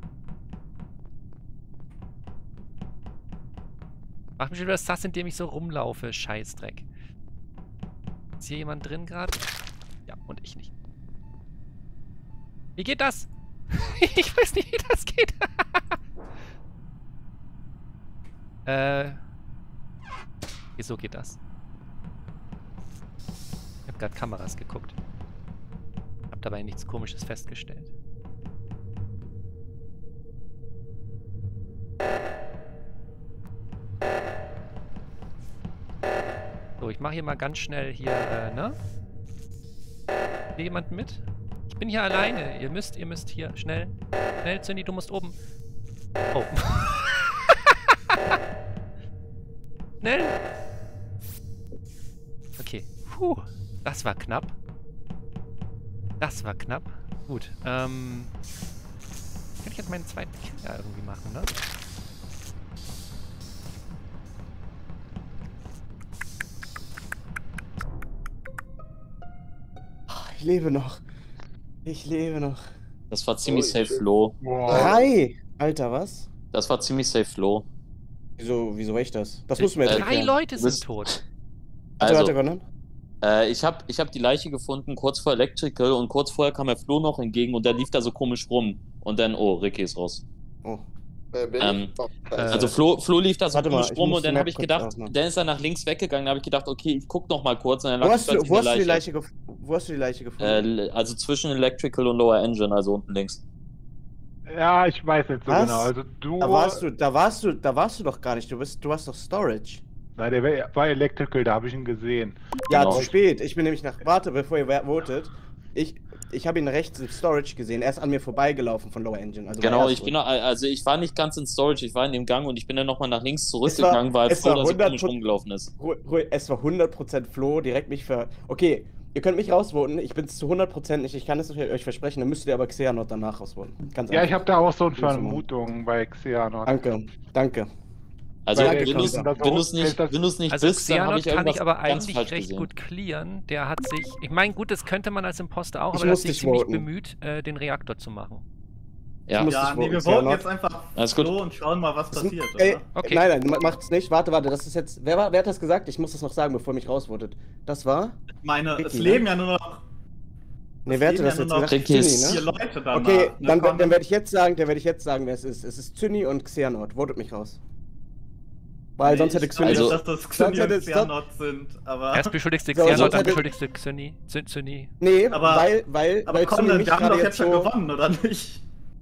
Mach mich schon wieder sass, indem ich so rumlaufe. Scheißdreck. Ist hier jemand drin gerade? Ja, und ich nicht. Wie geht das? Ich weiß nicht, wie das geht. Wieso geht das? Ich habe gerade Kameras geguckt. Hab dabei nichts Komisches festgestellt. So, ich mache hier mal ganz schnell hier, ne? Hier jemand mit? Ich bin hier alleine. Ihr müsst hier schnell. Schnell, Cindy, du musst oben. Oh. Schnell. Okay. Puh. Das war knapp. Das war knapp. Gut. Kann ich jetzt meinen zweiten Kill irgendwie machen, ne? Ich lebe noch. Ich lebe noch. Das war ziemlich safe Flo. Wow. 3! Alter, was? Das war ziemlich safe Flo. Wieso war ich das? Das musst du mir jetzt 3 erklären. Leute Du sind bist- tot. Also, Conan? ich hab die Leiche gefunden, kurz vor Electrical, und kurz vorher kam der Flo noch entgegen und der lief da so komisch rum. Und dann, oh, Ricky ist raus. Oh. Also Flo lief da so Warte mal, komisch ich rum muss und dann die habe Map ich kurz gedacht, ausmachen. dann ist er nach links weggegangen, da habe ich gedacht, okay, ich guck noch mal kurz und dann Wo lag hast du die Leiche gefunden? Also zwischen Electrical und Lower Engine, also unten links. Ja, ich weiß nicht so Was? genau. Also du. Da warst du doch gar nicht. Du warst doch Storage. Nein, der war Electrical, da habe ich ihn gesehen. Ja, Genau. zu spät. Ich bin nämlich warte, bevor ihr votet. Ich habe ihn rechts im Storage gesehen. Er ist an mir vorbeigelaufen von Lower Engine. Also Genau, war er ich so. bin also ich war nicht ganz in Storage, ich war in dem Gang und ich bin dann nochmal nach links Es zurückgegangen, weil es Flo war da so komisch 100% rumgelaufen ist. Es war 100% Flo, direkt mich ver... Okay, ihr könnt mich rausvoten. Ich bin es zu 100% nicht. Ich kann es euch versprechen. Dann müsstet ihr aber Xehanort danach rausvoten. Ganz Ja, ich einfach. habe da auch so eine Vermutung bei Xehanort. Danke. Also Weil wenn du es nicht Also bist, dann habe Xehanort ich kann irgendwas ich aber ganz eigentlich falsch recht gesehen. gut clearen. Der hat sich... Ich meine, gut, das könnte man als Imposter auch, Ich aber der hat muss sich dich ziemlich voten. bemüht, den Reaktor zu machen. Ja, muss- Ja, dich nee, wir voten, voten Xehanort. jetzt einfach Alles gut. Flo und schauen mal, was passiert, Ey, oder? Okay. Nein, macht's nicht. Warte, das ist jetzt... Wer hat das gesagt? Ich muss das noch sagen, bevor ihr mich rausvotet. Das war... Ich meine, es Ricky, leben ja nur noch Ne, wer hatte das leben jetzt ja nur gesagt? Ricky Zyni, ist- 4 ne? Leute danach. Okay, Ne, dann werde ich jetzt sagen, wer es ist. Es ist Zyni und Xehanort. Votet mich raus. Weil sonst hätte ich glaube Xehanort... nicht, dass das Xehanort hätte und es- Xehanort sind, aber... Erst beschuldigst du So, Xehanort, sonst dann hätte- beschuldigst du Zyni. Nee, Aber- weil Aber Zyni Conan, mich wir haben gerade doch jetzt schon so... gewonnen, oder nicht?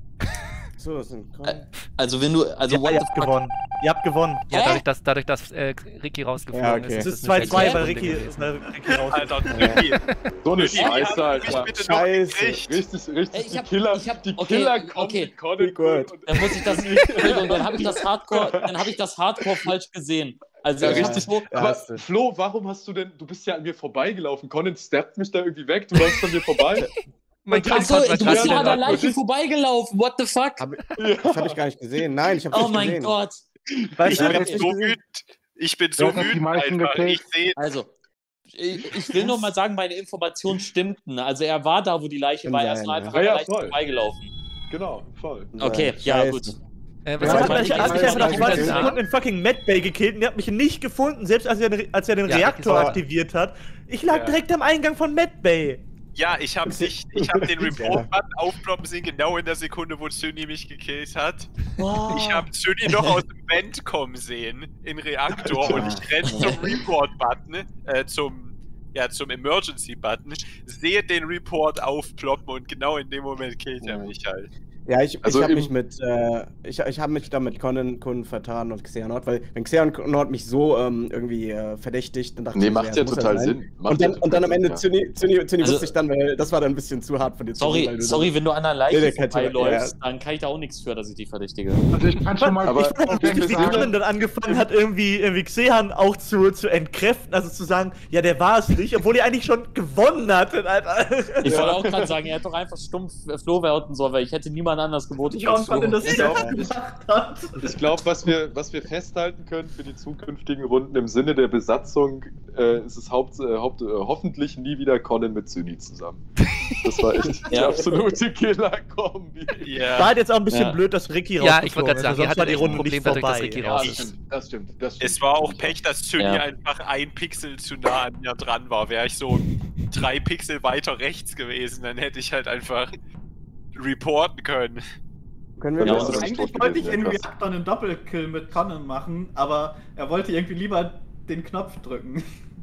So, das sind... Also wenn du, also Ja, what ihr the habt fuck? gewonnen. Ihr habt gewonnen. Ja, dadurch, dass Ricky rausgeflogen Ja, okay. Es ist. ist eine 2-2, sehr weil Runde Ricky gewesen. raus. Alter, Ricky. So eine Ricky, Scheiße, hab mich Alter. bitte noch Scheiße. gekriegt. Richtig, Ey, die Killer kommen okay. mit Conan Good. und Dann muss ich das, Entschuldigung, dann habe ich das Hardcore falsch gesehen. Also Ja, ich hab richtig. so, Aber hast du. Flo, warum hast du denn, du bist ja an mir vorbeigelaufen. Conan steppt mich da irgendwie weg, du läufst an mir vorbei. Mein Und Gott, Achso, du bist ja an der Konzentration. Leiche vorbeigelaufen, what the fuck? Das habe ich gar nicht gesehen. Nein, ich habe Oh nicht mein gesehen. Gott. Weißt Ich du, hab bin jetzt nicht so gesehen. wütend. Ich bin so Wer hat die wütend meisten einfach. Ich gekillt? sehe... Also, ich will nur mal sagen, meine Informationen stimmten. Also er war da, wo die Leiche war, er ist nur Sein, einfach ja. an der Ja, Leiche voll. vorbeigelaufen. Genau, voll. Okay, ja Scheiße. gut. was Er soll hat ich mich machen? einfach nach 20 Ja. Sekunden in fucking Medbay gekillt und er hat mich nicht gefunden, selbst als er den Ja, Reaktor das war- aktiviert hat. Ich lag Ja. direkt am Eingang von Medbay. Ja, ich hab den Report-Button aufploppen sehen, genau in der Sekunde, wo Zyni mich gekillt hat. Ich habe Zyni noch aus dem Vent kommen sehen, in Reaktor, und ich renn zum Report-Button, zum zum Emergency-Button, sehe den Report aufploppen und genau in dem Moment killt er mich halt. Ja, ich Also habe mich ich habe mich da mit Conan vertan und Xehanort, weil wenn Xehanort mich so irgendwie verdächtigt, dann dachte ich, macht ja total Sinn. Und dann am Ende Zyni Also- wusste ich dann, weil das war dann ein bisschen zu hart von dir. Sorry, wenn du an der Leiche Nee, der kann- vorbeiläufst, dann kann ich da auch nichts für, dass ich die verdächtige. Also ich kann schon mal. Aber- Ich fand lustig, wie Conan dann angefangen hat, irgendwie Xehan auch zu entkräften, also zu sagen, ja, der war es nicht, obwohl ihr eigentlich schon gewonnen hattet, Alter. Ich wollte auch gerade sagen, er hätte doch einfach stumpf Flo werten sollen, weil ich hätte niemand anders gewotet Ja, und fand, dass Ich er glaub- das gemacht hat. Ich glaube, was wir festhalten können für die zukünftigen Runden im Sinne der Besatzung, ist es hoffentlich nie wieder Conan mit Zyni zusammen. Das war echt die Ja. absolute Killer-Kombi. War halt jetzt auch ein bisschen Ja. blöd, dass Ricky Ja, ich wollte rausgeflogen gerade sagen, ist, ihr sonst war hattet die echt ein Runde Problem nicht dadurch, dass vorbei. Ricky Ja. raus Das ist. stimmt. Das stimmt. Es war auch Pech, dass Zyni Ja. einfach ein Pixel zu nah an mir dran war. Wäre ich so 3 Pixel weiter rechts gewesen, dann hätte ich halt einfach reporten können. Können wir Ja, mal- und das ist Eigentlich wollte ich in Reaktor einen Doppelkill mit Conan machen, aber er wollte irgendwie lieber den Knopf drücken.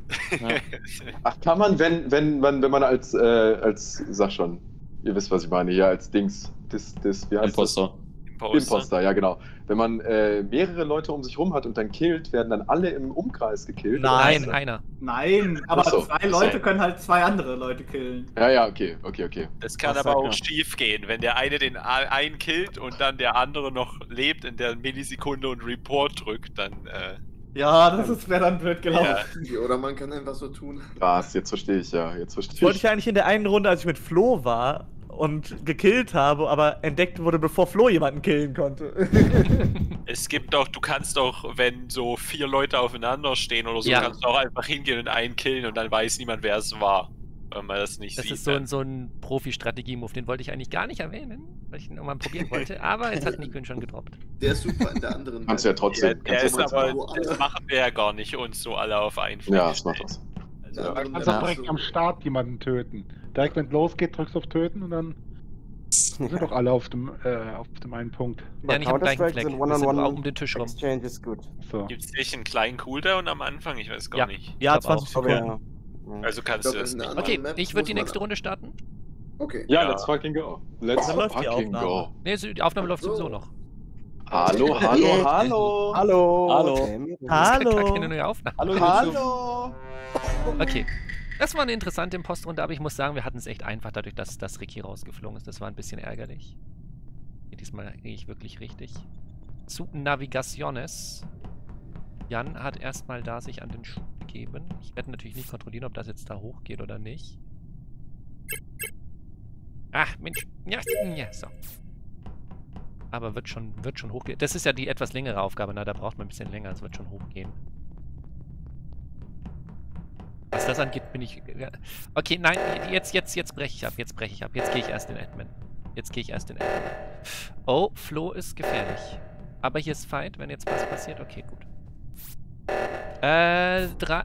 Ach, kann man, wenn man als, sag schon, ihr wisst, was ich meine, hier als Dings, wie heißt das? Imposter. Imposter, ja genau. Wenn man mehrere Leute um sich rum hat und dann killt, werden dann alle im Umkreis gekillt? Nein. Einer. Nein, aber Ach so. 2 Leute können halt 2 andere Leute killen. Ja, okay. Das kann Das aber sagt auch er. schief gehen, wenn der eine den einen killt und dann der andere noch lebt in der Millisekunde und Report drückt, dann Ja, das wäre dann blöd gelaufen. Oder man kann einfach so tun. Krass, jetzt verstehe ich ja. Jetzt verstehe Das wollte ich. ich eigentlich in der einen Runde, als ich mit Flo war und gekillt habe, aber entdeckt wurde, bevor Flo jemanden killen konnte. es gibt doch, du kannst doch, wenn so 4 Leute aufeinander stehen oder so, Ja. kannst du auch einfach hingehen und einen killen und dann weiß niemand, wer es war. Wenn man das nicht Das sieht. ist so ein Profi-Strategie-Move, den wollte ich eigentlich gar nicht erwähnen, weil ich ihn nochmal probieren wollte, aber jetzt hat Nico ihn schon gedroppt. Der ist super in der anderen Kannst du ja trotzdem. Der ist kannst du aber, mal- das machen wir ja gar nicht, uns so alle auf einen Fleck ja, das macht stellen. was. In der Du anderen kannst auch Map direkt hast am Start jemanden töten. Direkt wenn es losgeht, drückst du auf Töten und dann sind doch alle auf dem einen Punkt. Ja, nicht am gleichen Counter-Strike Fleck. sind Wir sind One-on-One auch um den Tisch rum. Exchange ist gut. So. Gibt es nicht einen kleinen Cooldown am Anfang? Ich weiß gar nicht. Ja, Ich glaub 20 Aber Sekunden. ja. Also kannst Ich du glaub, das in der nicht. anderen Okay, Map ich würde muss die man nächste dann- Runde starten. Okay. Ja, Ja. let's fucking go. Let's Dann läuft die fucking Aufnahme. go. Ne, die Aufnahme läuft sowieso noch. Hallo. Hallo. Hallo. Das ist gar keine Hallo. neue Aufnahme. Hallo, YouTube. Hallo. Okay. Das war eine interessante Impostrunde, aber ich muss sagen, wir hatten es echt einfach dadurch, dass Ricky rausgeflogen ist. Das war ein bisschen ärgerlich. Diesmal gehe ich wirklich richtig. Zu Navigaciones. Jan hat erstmal da sich an den Schuh gegeben. Ich werde natürlich nicht kontrollieren, ob das jetzt da hochgeht oder nicht. Ach, Mensch. Ja, so. Aber wird schon hochgehen. Das ist ja die etwas längere Aufgabe, na, da braucht man ein bisschen länger. Es wird schon hochgehen. Was das angeht, bin ich... Ja. Okay, nein, jetzt breche ich ab. Jetzt gehe ich erst in Admin. Oh, Flo ist gefährlich. Aber hier ist Fight, wenn jetzt was passiert. Okay, gut. 3...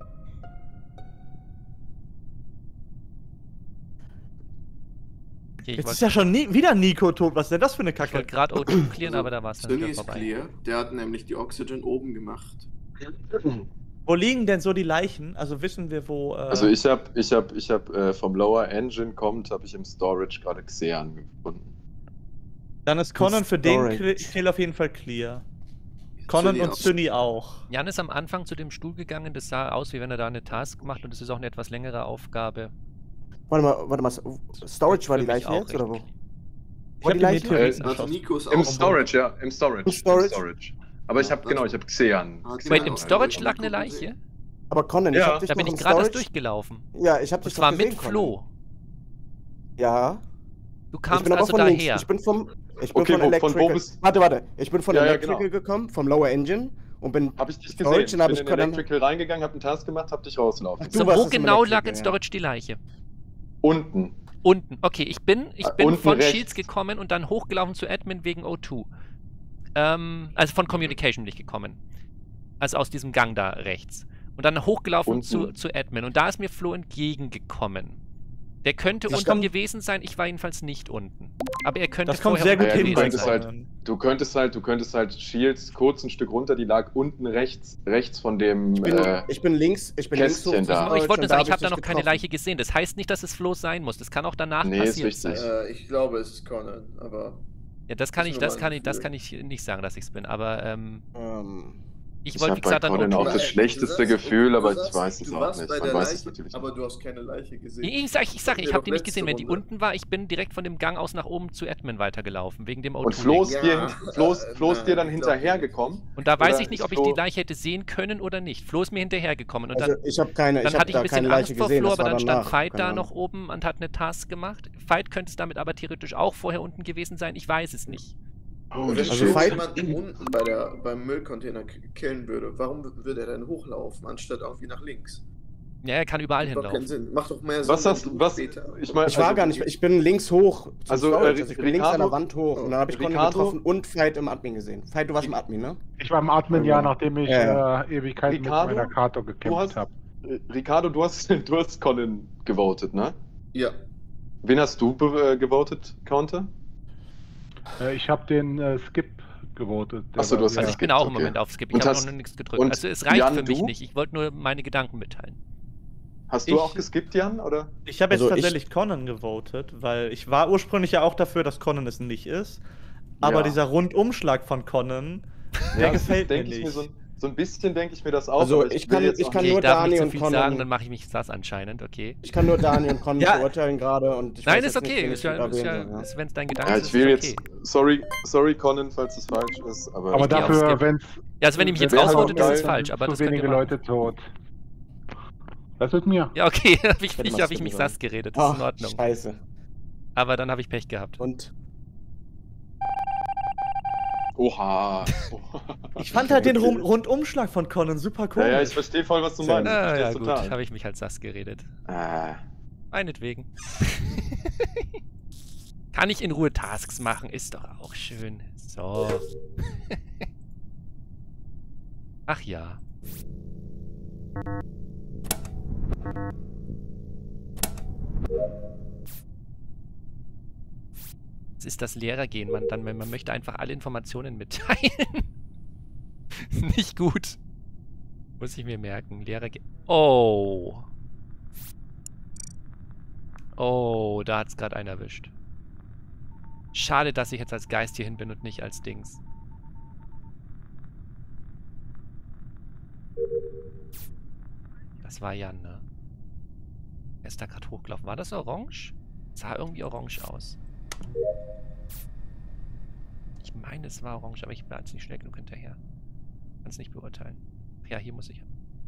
Okay, ich Jetzt ist wollte ja schon wieder Nico tot. Was ist denn das für eine wollt Kacke? gerade O2 clearen, aber da war es dann Zyni wieder ist vorbei. clear. Der hat nämlich die Oxygen oben gemacht. Wo liegen denn so die Leichen? Also wissen wir, wo. Also ich hab vom Lower Engine kommt, habe ich im Storage gerade Xehan gefunden. Dann ist Conan für den Storage. Kill auf jeden Fall clear. Conan Zyni und auch. Zyni auch. Jan ist am Anfang zu dem Stuhl gegangen, das sah aus, wie wenn er da eine Task macht und es ist auch eine etwas längere Aufgabe. Warte mal. Storage war die Für mich Leiche auch jetzt, oder wo? recht Ich Wo hab die die Leiche? Meteoriten Also erschossen. Nico ist Im auch. Storage, ja, im Storage. Im Storage? Aber ich Ja, habe ich habe Xehan. Ah, Wait, Genau, im Storage also lag eine Nico Leiche? gesehen. Aber Conan, Ja. ich hab dich Da bin doch ich im gerade erst Storage... durchgelaufen. Ja, ich hab dich Und doch zwar gesehen, mit Conan. Flo. Ja. Du Ich kamst bin aber also von links. daher. Ich bin von Okay, von von wo Electrical. bist- Warte. Ich bin von Ja, ja, Electrical genau. gekommen, vom Lower Engine und bin Habe ich dich Storage gesehen. und hab Bin ich in Conan... Electrical reingegangen, habe einen Task gemacht, hab dich rauslaufen. Du So, warst wo es im genau lag Electrical, in ja. Storage die Leiche? Unten. Unten. Okay, ich bin unten von rechts. Shields gekommen und dann hochgelaufen zu Admin wegen O2. Also von Communication bin ich gekommen. Also aus diesem Gang da rechts. Und dann hochgelaufen Unten. zu Admin. Und da ist mir Flo entgegengekommen. Der könnte Das unten kommt- gewesen sein, ich war jedenfalls nicht unten. Aber er könnte Das kommt vorher sehr gut unten hin du bei gewesen könntest sein. halt, du könntest halt Shields kurz ein Stück runter, die lag unten rechts von dem. Ich bin links hoch. Kästchen da. Oh, ich wollte nur sagen, ich habe da dich noch keine getroffen. Leiche gesehen. Das heißt nicht, dass es Flo sein muss. Das kann auch danach Nee, ist passiert sein. richtig. Ich glaube, es ist Conan, aber. Ja, das kann ist ich, nur das mein kann ich, das Gefühl. kann ich nicht sagen, dass ich es bin. Aber ich Ich wollte, habe wie bei gesagt, dann Conan auch unten. das schlechteste Gefühl, aber ich weiß es du auch warst nicht. bei Man der weiß es Leiche, natürlich aber nicht. du hast keine Leiche gesehen. Ich sag, ich habe die nicht gesehen, wenn die Runde. unten war. Ich bin direkt von dem Gang aus nach oben zu Admin weitergelaufen, wegen dem O2. Und Flo ist Ja, dir dann nein, hinterhergekommen? Und da weiß Oder ich nicht, ist ob ich Flo- die Leiche hätte sehen können oder nicht. Flo ist mir hinterhergekommen. Und Also dann, ich habe keine, dann ich hatte habe ich ein da bisschen keine Leiche Angst vor gesehen. Flo, Das aber war dann stand danach. Veit Keine da Ahnung. noch oben und hat eine Task gemacht. Veit könnte es damit aber theoretisch auch vorher unten gewesen sein. Ich weiß es nicht. Oh, Wenn das Also also Fight- jemand unten beim Müllcontainer killen würde, warum würde er dann hochlaufen, anstatt irgendwie nach links? Ja, er kann überall Macht doch keinen hinlaufen. Sinn. Macht doch mehr Sinn. Was wenn hast du was? später- Ich meine, Ich war gar nicht, ich bin links hoch. zum Also, Storage. Ich bin links an der Ricardo- Wand hoch. Und dann habe ich Conan Ricardo- getroffen und Fight im Admin gesehen. Fight, du warst im Admin, ne? Ich war im Admin, ja, nachdem ich Ja. Ewigkeiten Ricardo, mit meiner Kato Du gekämpft hast, habe. Ricardo, du hast Conan gewotet, ne? Ja. Wen hast du gewotet, Counter? Ich habe den Skip gewotet. Der Achso, du war hast sehr- Also ich bin auch im okay. Moment auf Skip. Ich Und habe hast- noch nichts gedrückt. und Also es reicht Jan, für mich du? nicht. Ich wollte nur meine Gedanken mitteilen. Hast du Ich- auch geskippt, Jan? Oder? Ich habe jetzt Also ich- tatsächlich Conan gewotet, weil ich war ursprünglich ja auch dafür, dass Conan es nicht ist. Aber Ja. dieser Rundumschlag von Conan, der gefällt mir denk ich nicht. mir so ein bisschen denke ich mir das auch. Also aber ich will kann- jetzt ich auch kann nicht- Okay, nur ich darf Dani nicht so und viel Conan- sagen, dann mache ich mich sass anscheinend, okay. Ich kann nur Dani und Conan Ja. beurteilen gerade und ich Nein, weiß ist jetzt nicht, okay. wen Ist ich ja, erwähnen soll, ja. wenn es dein Gedanke Ja, ist, ich will ist jetzt. okay. Sorry, Conan, falls es falsch ist. Aber Aber Ich geh auf dafür, Skip. wenn Ja, also wenn ihr mich jetzt Wäre rausvotet, halt ist es geil, falsch, aber zu das könnt ihr wenige machen. Leute tot. Das wird mir. Ja, okay, habe ich, Hätte hab man's ich mich gesagt. sass geredet, das ist in Ach, Ordnung. scheiße. Aber dann habe ich Pech gehabt. Und Oha. Ich fand halt den Rundumschlag von Conan super cool. Ja, ich verstehe voll, was du Sehr meinst. Ich Ah, ja versteh's gut, total. habe ich mich halt sass geredet. Ah. Meinetwegen. Kann ich in Ruhe Tasks machen, ist doch auch schön. So. Ach ja. Es ist das Lehrergehen, man möchte einfach alle Informationen mitteilen. Nicht gut. Muss ich mir merken. Lehrergehen. Oh. Oh, da hat's gerade einen erwischt. Schade, dass ich jetzt als Geist hierhin bin und nicht als Dings. Das war Jan, ne? Er ist da gerade hochgelaufen. War das orange? Sah irgendwie orange aus. Ich meine, es war orange, aber ich war jetzt nicht schnell genug hinterher. Kann es nicht beurteilen. Ja, hier muss ich.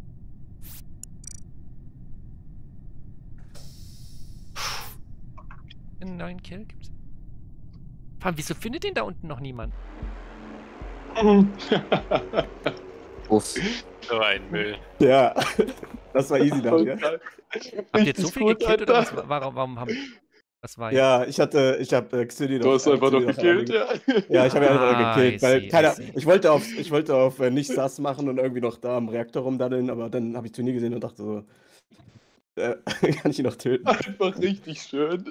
Einen neuen Kill gibt's. Vor allem, wieso findet den da unten noch niemand? Uff. So ein Müll. ja, das war easy dann, ja. Habt ihr jetzt so viel gekillt oder was, warum haben. Was war jetzt? Ja, ich habe Xilly Du hast einfach noch gekillt, ja. Ja, ich habe ihn einfach Ah, gekillt, I weil see, I keiner, see. ich wollte auf nicht Sass machen und irgendwie noch da am Reaktor rumdaddeln, aber dann habe ich zu nie gesehen und dachte so, kann ich ihn noch töten? Einfach richtig schön.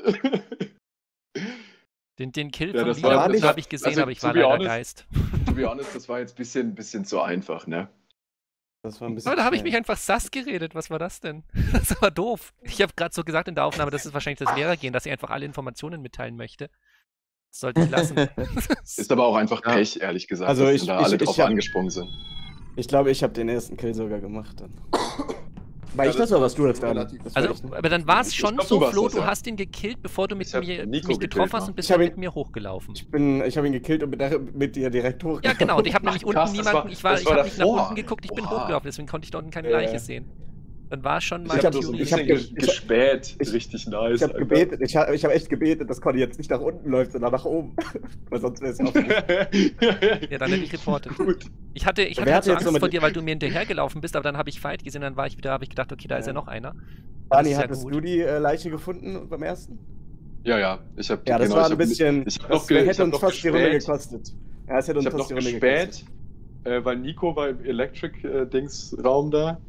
Den Kill Ja, von das war Lila nicht- habe ich gesehen, also, aber ich to war be leider honest- Geist. To be honest, das war jetzt ein bisschen zu einfach, ne? Das war ein bisschen Aber da habe ich schnell. mich einfach sass geredet. Was war das denn? Das war doof. Ich habe gerade so gesagt in der Aufnahme, das ist wahrscheinlich das Lehrergehen, dass er einfach alle Informationen mitteilen möchte. Das sollte ich lassen. Ist aber auch einfach Pech, ehrlich gesagt, Also dass ich- da alle ich- drauf ich hab- angesprungen sind. Ich glaube, ich habe den ersten Kill sogar gemacht dann. War Ja, ich das oder warst du das gerade? relativ- Das war Also, ich, ne? aber dann war es Ich schon glaub, so, du warst Flo, das, du ja. hast ihn gekillt, bevor du Ich hab mich Nico getroffen gekillt, hast ne? und bist Ich hab dann ihn- mit mir hochgelaufen. Ich habe ihn gekillt und mit dir direkt hoch. Ja, genau. Und ich habe nämlich unten krass, das niemanden. war- Ich das war habe nicht nach davor. unten geguckt, ich bin Oha. hochgelaufen, deswegen konnte ich da unten keine Ja, Leiche ja. sehen. Dann war schon Ich meine habe so ein Theorie. ich hab bisschen ge- gespäht, ich- richtig nice. Ich habe gebetet, ich hab echt gebetet, dass Conny jetzt nicht nach unten läuft, sondern nach oben. Weil sonst wäre es auch nicht. Ja, dann hätte ich reportet. Gut. Ich hatte Wer halt hat so jetzt Angst noch mit- vor dir, weil du mir hinterhergelaufen bist, aber dann habe ich Fight gesehen, dann habe ich gedacht, okay, da ist ja noch einer. Dani, ist ja hattest gut. du die Leiche gefunden beim ersten? Ja, ich habe Ja, das war ein bisschen. Ich hab das noch, hätte uns fast die Runde gespäht. gekostet. Ja, es hätte uns Ich habe fast noch die Runde gespäht, gekostet. weil Nico war im Electric-Dings-Raum da.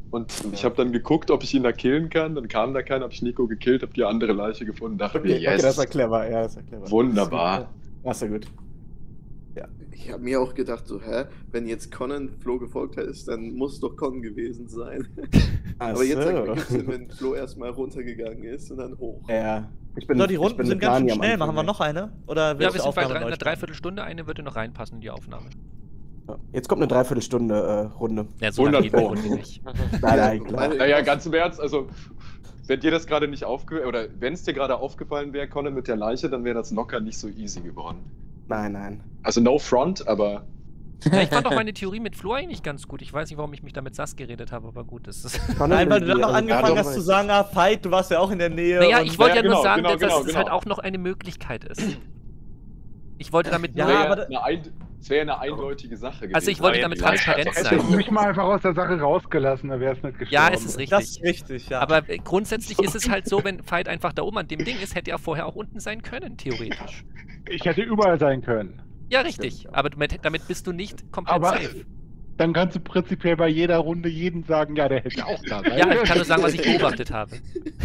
Und ich habe dann geguckt, ob ich ihn da killen kann. Dann kam da keiner, habe ich Nico gekillt, habe die andere Leiche gefunden, dachte mir, yes. Okay, das war clever, ja, das war clever. Wunderbar. Das war gut. Ja. Ich habe mir auch gedacht, so, wenn jetzt Conan Flo gefolgt ist, dann muss doch Conan gewesen sein. Aber jetzt ergibt Sinn, wenn Flo erstmal runtergegangen ist und dann hoch. Ja. So, die Runden sind ganz schön schnell. Machen wir noch eine? Oder ja, wir sind bei einer Dreiviertelstunde. Eine würde noch reinpassen in die Aufnahme. Jetzt kommt eine Dreiviertelstunde Runde. Ja, so lange geht die Runde nicht. Nein, klar. Naja, ganz im Ernst, also wenn dir das gerade nicht oder wenn es dir gerade aufgefallen wäre, Conan mit der Leiche, dann wäre das locker nicht so easy geworden. Nein. Also no front, aber... Ja, ich fand auch meine Theorie mit Flo eigentlich ganz gut. Ich weiß nicht, warum ich mich da mit Sass geredet habe, aber gut, das ist... Nein, weil du dann noch angefangen hast zu sagen, Fight, du warst ja auch in der Nähe. Naja, ich wollte ja nur sagen, dass es halt auch noch eine Möglichkeit ist. Ich wollte damit nur... Es wäre eine eindeutige Sache gewesen. Also ich wollte damit transparent sein. Hättest du mich mal einfach aus der Sache rausgelassen, dann wäre es nicht gestorben. Ja, es ist richtig. Das ist richtig, ja. Aber grundsätzlich ist es halt so, wenn Fight einfach da oben an dem Ding ist, hätte er vorher auch unten sein können, theoretisch. Ich hätte überall sein können. Ja, richtig. Aber damit bist du nicht komplett safe. Dann kannst du prinzipiell bei jeder Runde jedem sagen, ja, der hätte auch da sein. Ja, ich kann nur sagen, was ich beobachtet habe.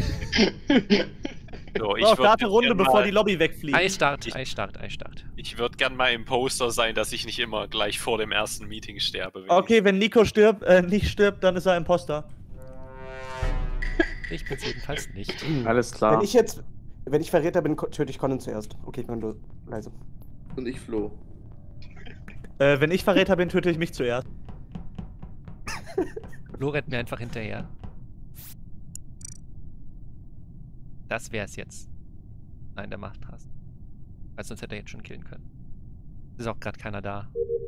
So, starte Runde, bevor die Lobby wegfliegt. Eisstart. Ich würde gern mal Imposter sein, dass ich nicht immer gleich vor dem ersten Meeting sterbe. Okay, wenn Nico nicht stirbt, dann ist er Imposter. Ich bin's jedenfalls nicht. Alles klar. Wenn ich Verräter bin, töte ich Conan zuerst. Okay, Conan, du leise. Und ich Flo. Wenn ich Verräter bin, töte ich mich zuerst. Flo rennt mir einfach hinterher. Das wär's jetzt. Nein, der macht das. Weil sonst hätte er jetzt schon killen können. Ist auch gerade keiner da.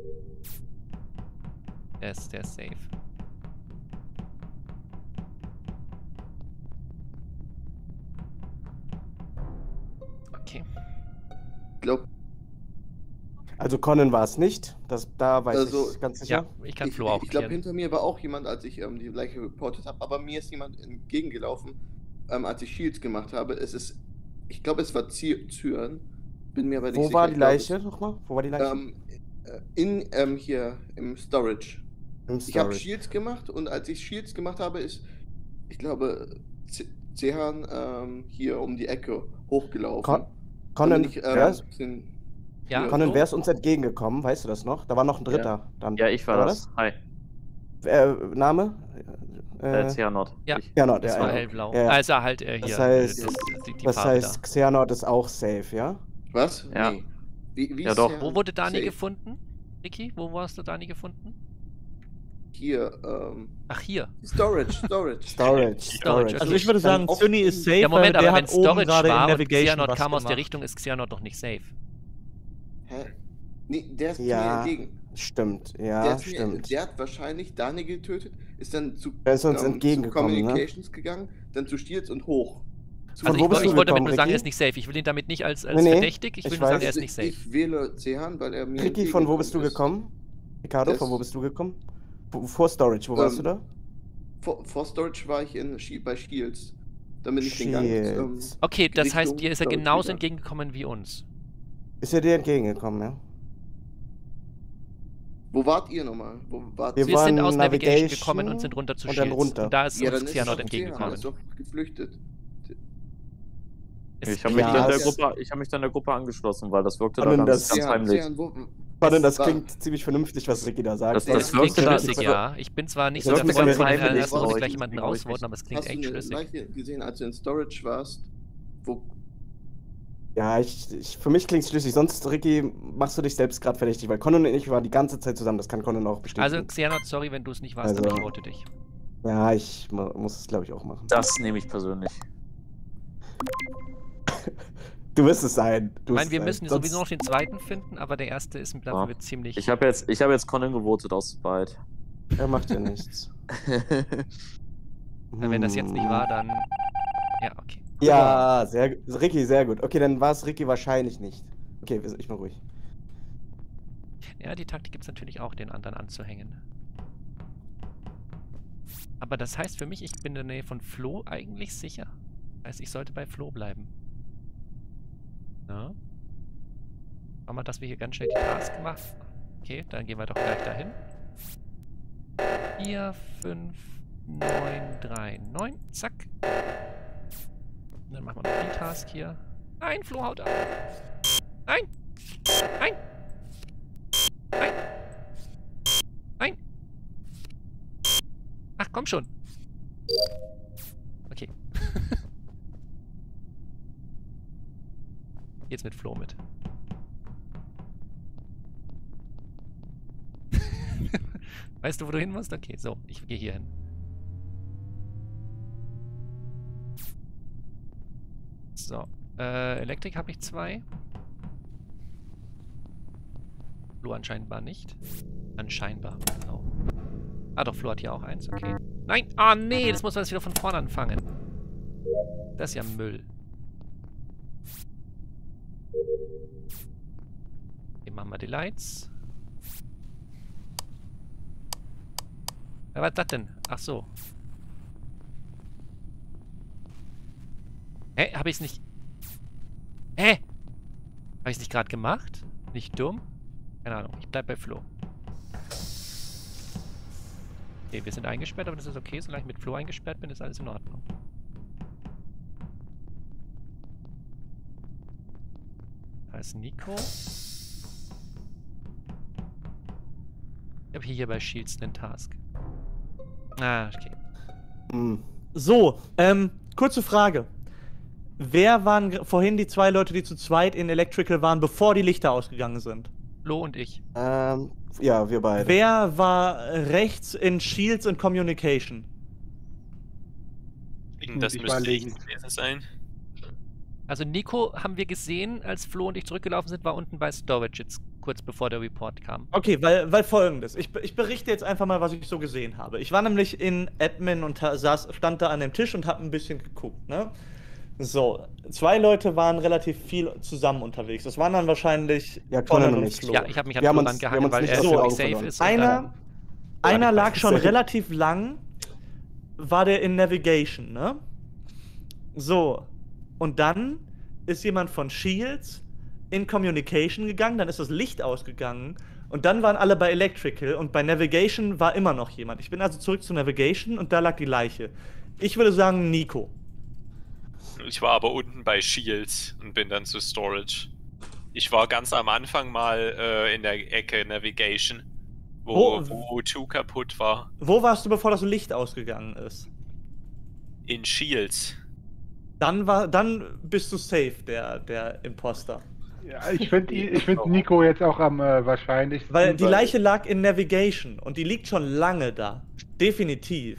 Der ist safe. Okay. Ich glaube. Also Conan war es nicht. Da weiß ich ganz sicher. Ja, ich kann Flo auch Ich glaube, hinter mir war auch jemand, als ich die Leiche reportet habe, aber mir ist jemand entgegengelaufen, als ich Shields gemacht habe. Ich glaube, es war Zyan. Bin mir aber nicht sicher. Wo war die Leiche nochmal? Wo war die Leiche? Hier im Storage. Ich habe Shields gemacht und als ich Shields gemacht habe, ist, ich glaube, Zehan hier um die Ecke hochgelaufen. Conan, Conan, wer ist uns entgegengekommen? Weißt du das noch? Da war noch ein Dritter. Dann. Ja, ich war das. Hi. Name? Xehanort. Ja, Xehanort, das war hellblau. Ja. Also halt hier. Das heißt, Xehanort ist auch safe, ja? Was? Ja. Nee. Wie ja doch. Wo wurde Dani gefunden? Ricky, wo hast du Dani gefunden? Hier, Ach, hier. Storage. Also ich würde sagen, Sunny ist safe, ja, Moment, der aber wenn hat oben Storage gerade in war und Navigation Xehanort kam aus der gemacht. Richtung, ist Xehanort doch nicht safe. Hä? Nee, der ist Ja, mir entgegen. Stimmt, ja, stimmt. Der hat wahrscheinlich Dani getötet, ist dann zu entgegengekommen, Communications gegangen, dann zu Shields und hoch. Also ich wollte damit nur sagen, er ist nicht safe. Ich will ihn damit nicht als verdächtig, ich will nur sagen, er ist nicht safe. Ich wähle Zehan, weil er mir Ricky, von wo bist du gekommen? Ricardo, von wo bist du gekommen? Vor Storage, wo warst du da? Vor Storage war ich bei Shields. Dann bin ich den Gang. Okay, das heißt, dir ist er genauso entgegengekommen wie uns. Ist er dir entgegengekommen, ja? Wo wart ihr nochmal? Wir sind aus Navigation gekommen und sind runter zu und dann Shields. runter. Und da ist uns Xehanort entgegengekommen. Er ist doch geflüchtet. Ich habe mich, hab mich dann der Gruppe angeschlossen, weil das wirkte da ganz heimlich. Das klingt ziemlich vernünftig, was Ricky da sagt. Das klingt schlüssig, ja. Ich bin zwar nicht so der Freund von erst muss ich gleich jemanden rausvoten, aber es klingt echt schlüssig. Hast du eine Leiche gesehen, als du in Storage warst? Ja, für mich klingt es schlüssig. Sonst, Ricky, machst du dich selbst gerade verdächtig, weil Conan und ich waren die ganze Zeit zusammen. Das kann Conan auch bestätigen. Also, Xehanort, sorry, wenn du es nicht warst, aber ich vote dich. Ja, ich muss es, glaube ich, auch machen. Das nehme ich persönlich. Du wirst es sein. Ich meine, wir müssen sowieso noch den zweiten finden, aber der erste ist dafür ziemlich... Ich habe jetzt Conan gewotet aus Spite. Er macht ja nichts. Wenn das jetzt nicht war, dann... Ja, okay. Ja, Ricky, sehr gut. Okay, dann war es Ricky wahrscheinlich nicht. Okay, ich bin ruhig. Ja, die Taktik gibt es natürlich auch, den anderen anzuhängen. Aber das heißt für mich, ich bin in der Nähe von Flo eigentlich sicher. Das heißt, ich sollte bei Flo bleiben. Ja. Machen wir, dass wir hier ganz schnell die Task machen. Okay, dann gehen wir doch gleich dahin. 4, 5, 939. Zack. Dann machen wir noch die Task hier. Nein, Flo haut ab. Nein. Nein. Nein. Nein. Ach, komm schon. Okay. Jetzt mit Flo mit. Weißt du, wo du hin musst? Okay, so, ich gehe hier hin. So, Elektrik habe ich 2. Flo anscheinend nicht. Anscheinbar, genau. Ah doch, Flo hat hier auch 1, okay. Nein! Ah nee, das muss man jetzt wieder von vorne anfangen. Das ist ja Müll. Hier machen wir die Lights. Ja, was ist das denn? Ach so. Hä? Hab ich's nicht... Hä? Hab ich's nicht gerade gemacht? Nicht dumm? Keine Ahnung. Ich bleib bei Flo. Okay, wir sind eingesperrt, aber das ist okay. Solange ich mit Flo eingesperrt bin, ist alles in Ordnung. Da ist Nico. Ich habe hier bei Shields den Task. Ah, okay. So, kurze Frage. Wer waren vorhin die 2 Leute, die zu zweit in Electrical waren, bevor die Lichter ausgegangen sind? Flo und ich. Ja, wir beide. Wer war rechts in Shields und Communication? Das müsste ich gewesen sein. Also Nico haben wir gesehen, als Flo und ich zurückgelaufen sind, war unten bei Storage jetzt kurz bevor der Report kam. Okay, weil folgendes. Ich berichte jetzt einfach mal, was ich so gesehen habe. Ich war nämlich in Admin und stand da an dem Tisch und habe ein bisschen geguckt, ne? So, 2 Leute waren relativ viel zusammen unterwegs. Das waren dann wahrscheinlich Conan und Flo. Ja, ich habe mich an Flo rangehangen, weil er so safe ist. Einer lag schon relativ lang, war der in Navigation, ne? So, und dann ist jemand von Shields in Communication gegangen, dann ist das Licht ausgegangen und dann waren alle bei Electrical und bei Navigation war immer noch jemand. Ich bin also zurück zu Navigation und da lag die Leiche. Ich würde sagen Nico. Ich war aber unten bei Shields und bin dann zu Storage. Ich war ganz am Anfang mal in der Ecke Navigation, wo O2 kaputt war. Wo warst du, bevor das Licht ausgegangen ist? In Shields. Dann bist du safe, der Imposter. Ja, ich find Nico jetzt auch am wahrscheinlichsten. Weil die Leiche lag in Navigation und die liegt schon lange da. Definitiv.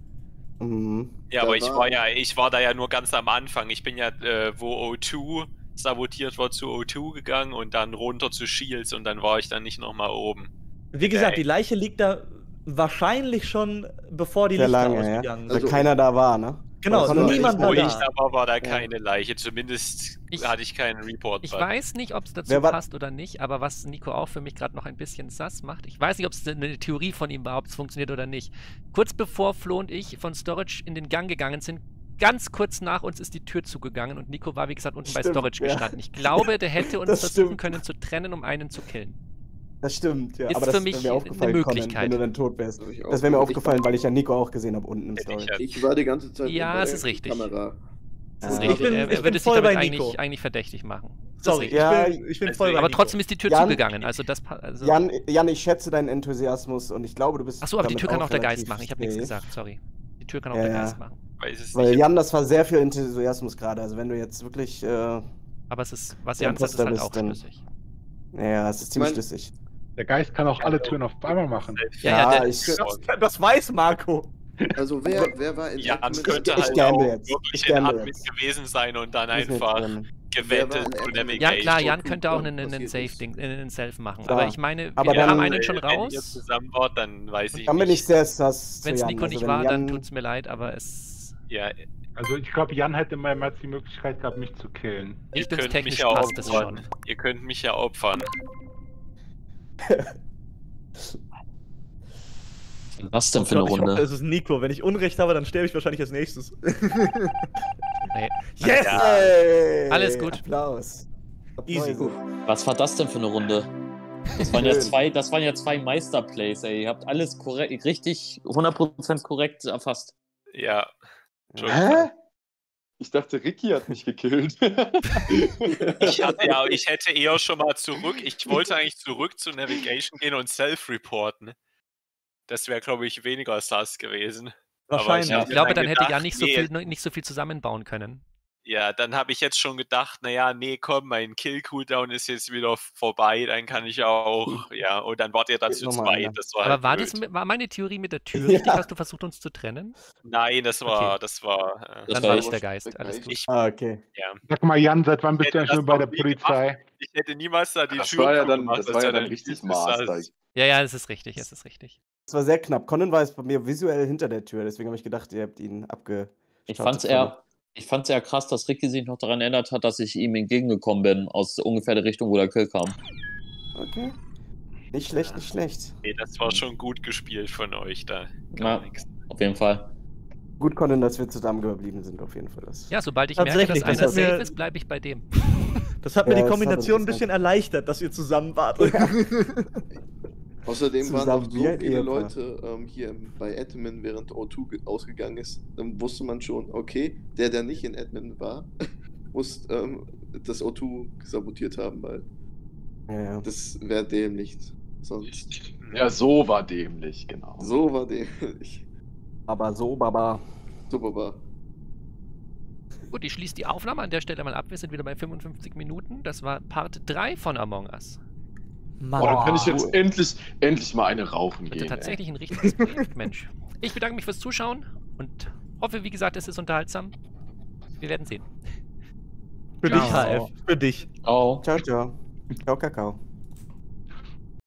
Ja, aber ich war da ja nur ganz am Anfang. Ich bin ja, wo O2 sabotiert war, zu O2 gegangen und dann runter zu Shields und dann war ich dann nicht nochmal oben. Wie gesagt, die Leiche liegt da wahrscheinlich schon, bevor die Lichter ausgegangen sind. Weil keiner da war, ne? Genau, also niemand war da. Wo ich da war da keine Leiche. Zumindest hatte ich keinen Report. Ich weiß nicht, ob es dazu passt oder nicht, aber was Nico auch für mich gerade noch ein bisschen sass macht, ich weiß nicht, ob es eine Theorie von ihm war, ob es funktioniert oder nicht. Kurz bevor Flo und ich von Storage in den Gang gegangen sind, ganz kurz nach uns ist die Tür zugegangen und Nico war, wie gesagt, unten bei Storage gestanden. Ich glaube, der hätte uns versuchen können zu trennen, um einen zu killen. Das stimmt, ja. Ist aber das für mich wäre mir aufgefallen, eine Möglichkeit. Conan, wenn du dann tot wärst. Das wäre mir aufgefallen, weil ich ja Nico auch gesehen habe unten im Story. Ich war die ganze Zeit ja, es ist richtig. Kamera. Das ist richtig. Er würde sich damit eigentlich verdächtig machen. Sorry, ich bin voll bei aber Nico. Trotzdem ist die Tür zugegangen. Also das, Jan, ich schätze deinen Enthusiasmus und ich glaube, du bist. Achso, aber die Tür kann auch der Geist machen. Ich habe nichts gesagt, sorry. Die Tür kann auch der Geist machen. Weil Jan, das war sehr viel Enthusiasmus gerade. Also wenn du jetzt wirklich. Aber es ist, was Jan sagt, ist halt auch schlüssig. Ja, es ist ziemlich schlüssig. Der Geist kann auch alle Türen auf einmal machen. Ja, das weiß Marco. Also wer war in Jan könnte ich halt gamble auch jetzt. wirklich in Admin gewesen sein und dann einfach gewettet und Ja klar, Jan könnte auch einen Safe-Ding, einen Self machen. Klar. Aber ich meine, aber wir dann, haben einen schon Wenn ihr raus. zusammen wart, dann weiß ich dann bin ich sehr sass. Wenn es Nico nicht war, Jan... dann tut's mir leid, aber es... Ja, also ich glaube, Jan hätte mehrmals die Möglichkeit gehabt, mich zu killen. Technisch passt das schon. Ihr könnt mich ja opfern. Was denn für eine Runde? Es ist Nico. Wenn ich Unrecht habe, dann sterbe ich wahrscheinlich als nächstes. Nee. Yes! Hey! Alles gut. Applaus. Easy. Was war das denn für eine Runde? Das waren ja zwei Meisterplays, ey. Ihr habt alles korrekt, richtig 100% korrekt erfasst. Ja. Hä? Ich dachte, Ricky hat mich gekillt. Ich hätte eher schon mal ich wollte eigentlich zurück zu Navigation gehen und Self-reporten. Das wäre, glaube ich, weniger sus gewesen. Wahrscheinlich. Ich glaube, dann hätte ja nicht so viel zusammenbauen können. Ja, dann habe ich jetzt schon gedacht, naja, nee, komm, mein Kill-Cooldown ist jetzt wieder vorbei, dann kann ich auch, ja, und dann wart ihr dann zu zweit. Das war aber halt war meine Theorie mit der Tür richtig? Hast du versucht, uns zu trennen? Nein, das war dann war ich der Geist, alles gut. Okay. Ja. Sag mal, Jan, seit wann bist du eigentlich nur bei der Polizei? Ich hätte niemals da die Das Tür war ja zugemacht, das war ja dann richtig Master. Ja, es ist richtig, Das war sehr knapp. Conan war jetzt bei mir visuell hinter der Tür, deswegen habe ich gedacht, ihr habt ihn Ich fand's eher krass, dass Ricky sich noch daran erinnert hat, dass ich ihm entgegengekommen bin, aus ungefähr der Richtung, wo der Kill kam. Okay. Nicht schlecht, nicht schlecht. Nee, das war schon gut gespielt von euch da. Auf jeden Fall. Gut, Conan, dass wir zusammen geblieben sind, auf jeden Fall. Ja, sobald ich merke, dass einer safe ist, bleibe ich bei dem. Das hat mir die Kombination ein bisschen erleichtert, dass ihr zusammen wart. Ja. Außerdem waren noch so viele Leute hier bei Admin, während O2 ausgegangen ist. Dann wusste man schon, okay, der nicht in Admin war, muss das O2 sabotiert haben, weil das wäre dämlich. Sonst. Ja, so war dämlich, genau. So war dämlich. Aber so, Baba. So, Baba. Gut, ich schließe die Aufnahme an der Stelle mal ab. Wir sind wieder bei 55 Minuten. Das war Part 3 von Among Us. Mann. Oh, dann kann ich jetzt endlich mal eine rauchen gehen. Tatsächlich ein richtiges Projekt, Mensch. Ich bedanke mich fürs Zuschauen und hoffe, wie gesagt, es ist unterhaltsam. Wir werden sehen. Für dich, HF. Für dich. Ciao, ciao. Ciao, Kakao.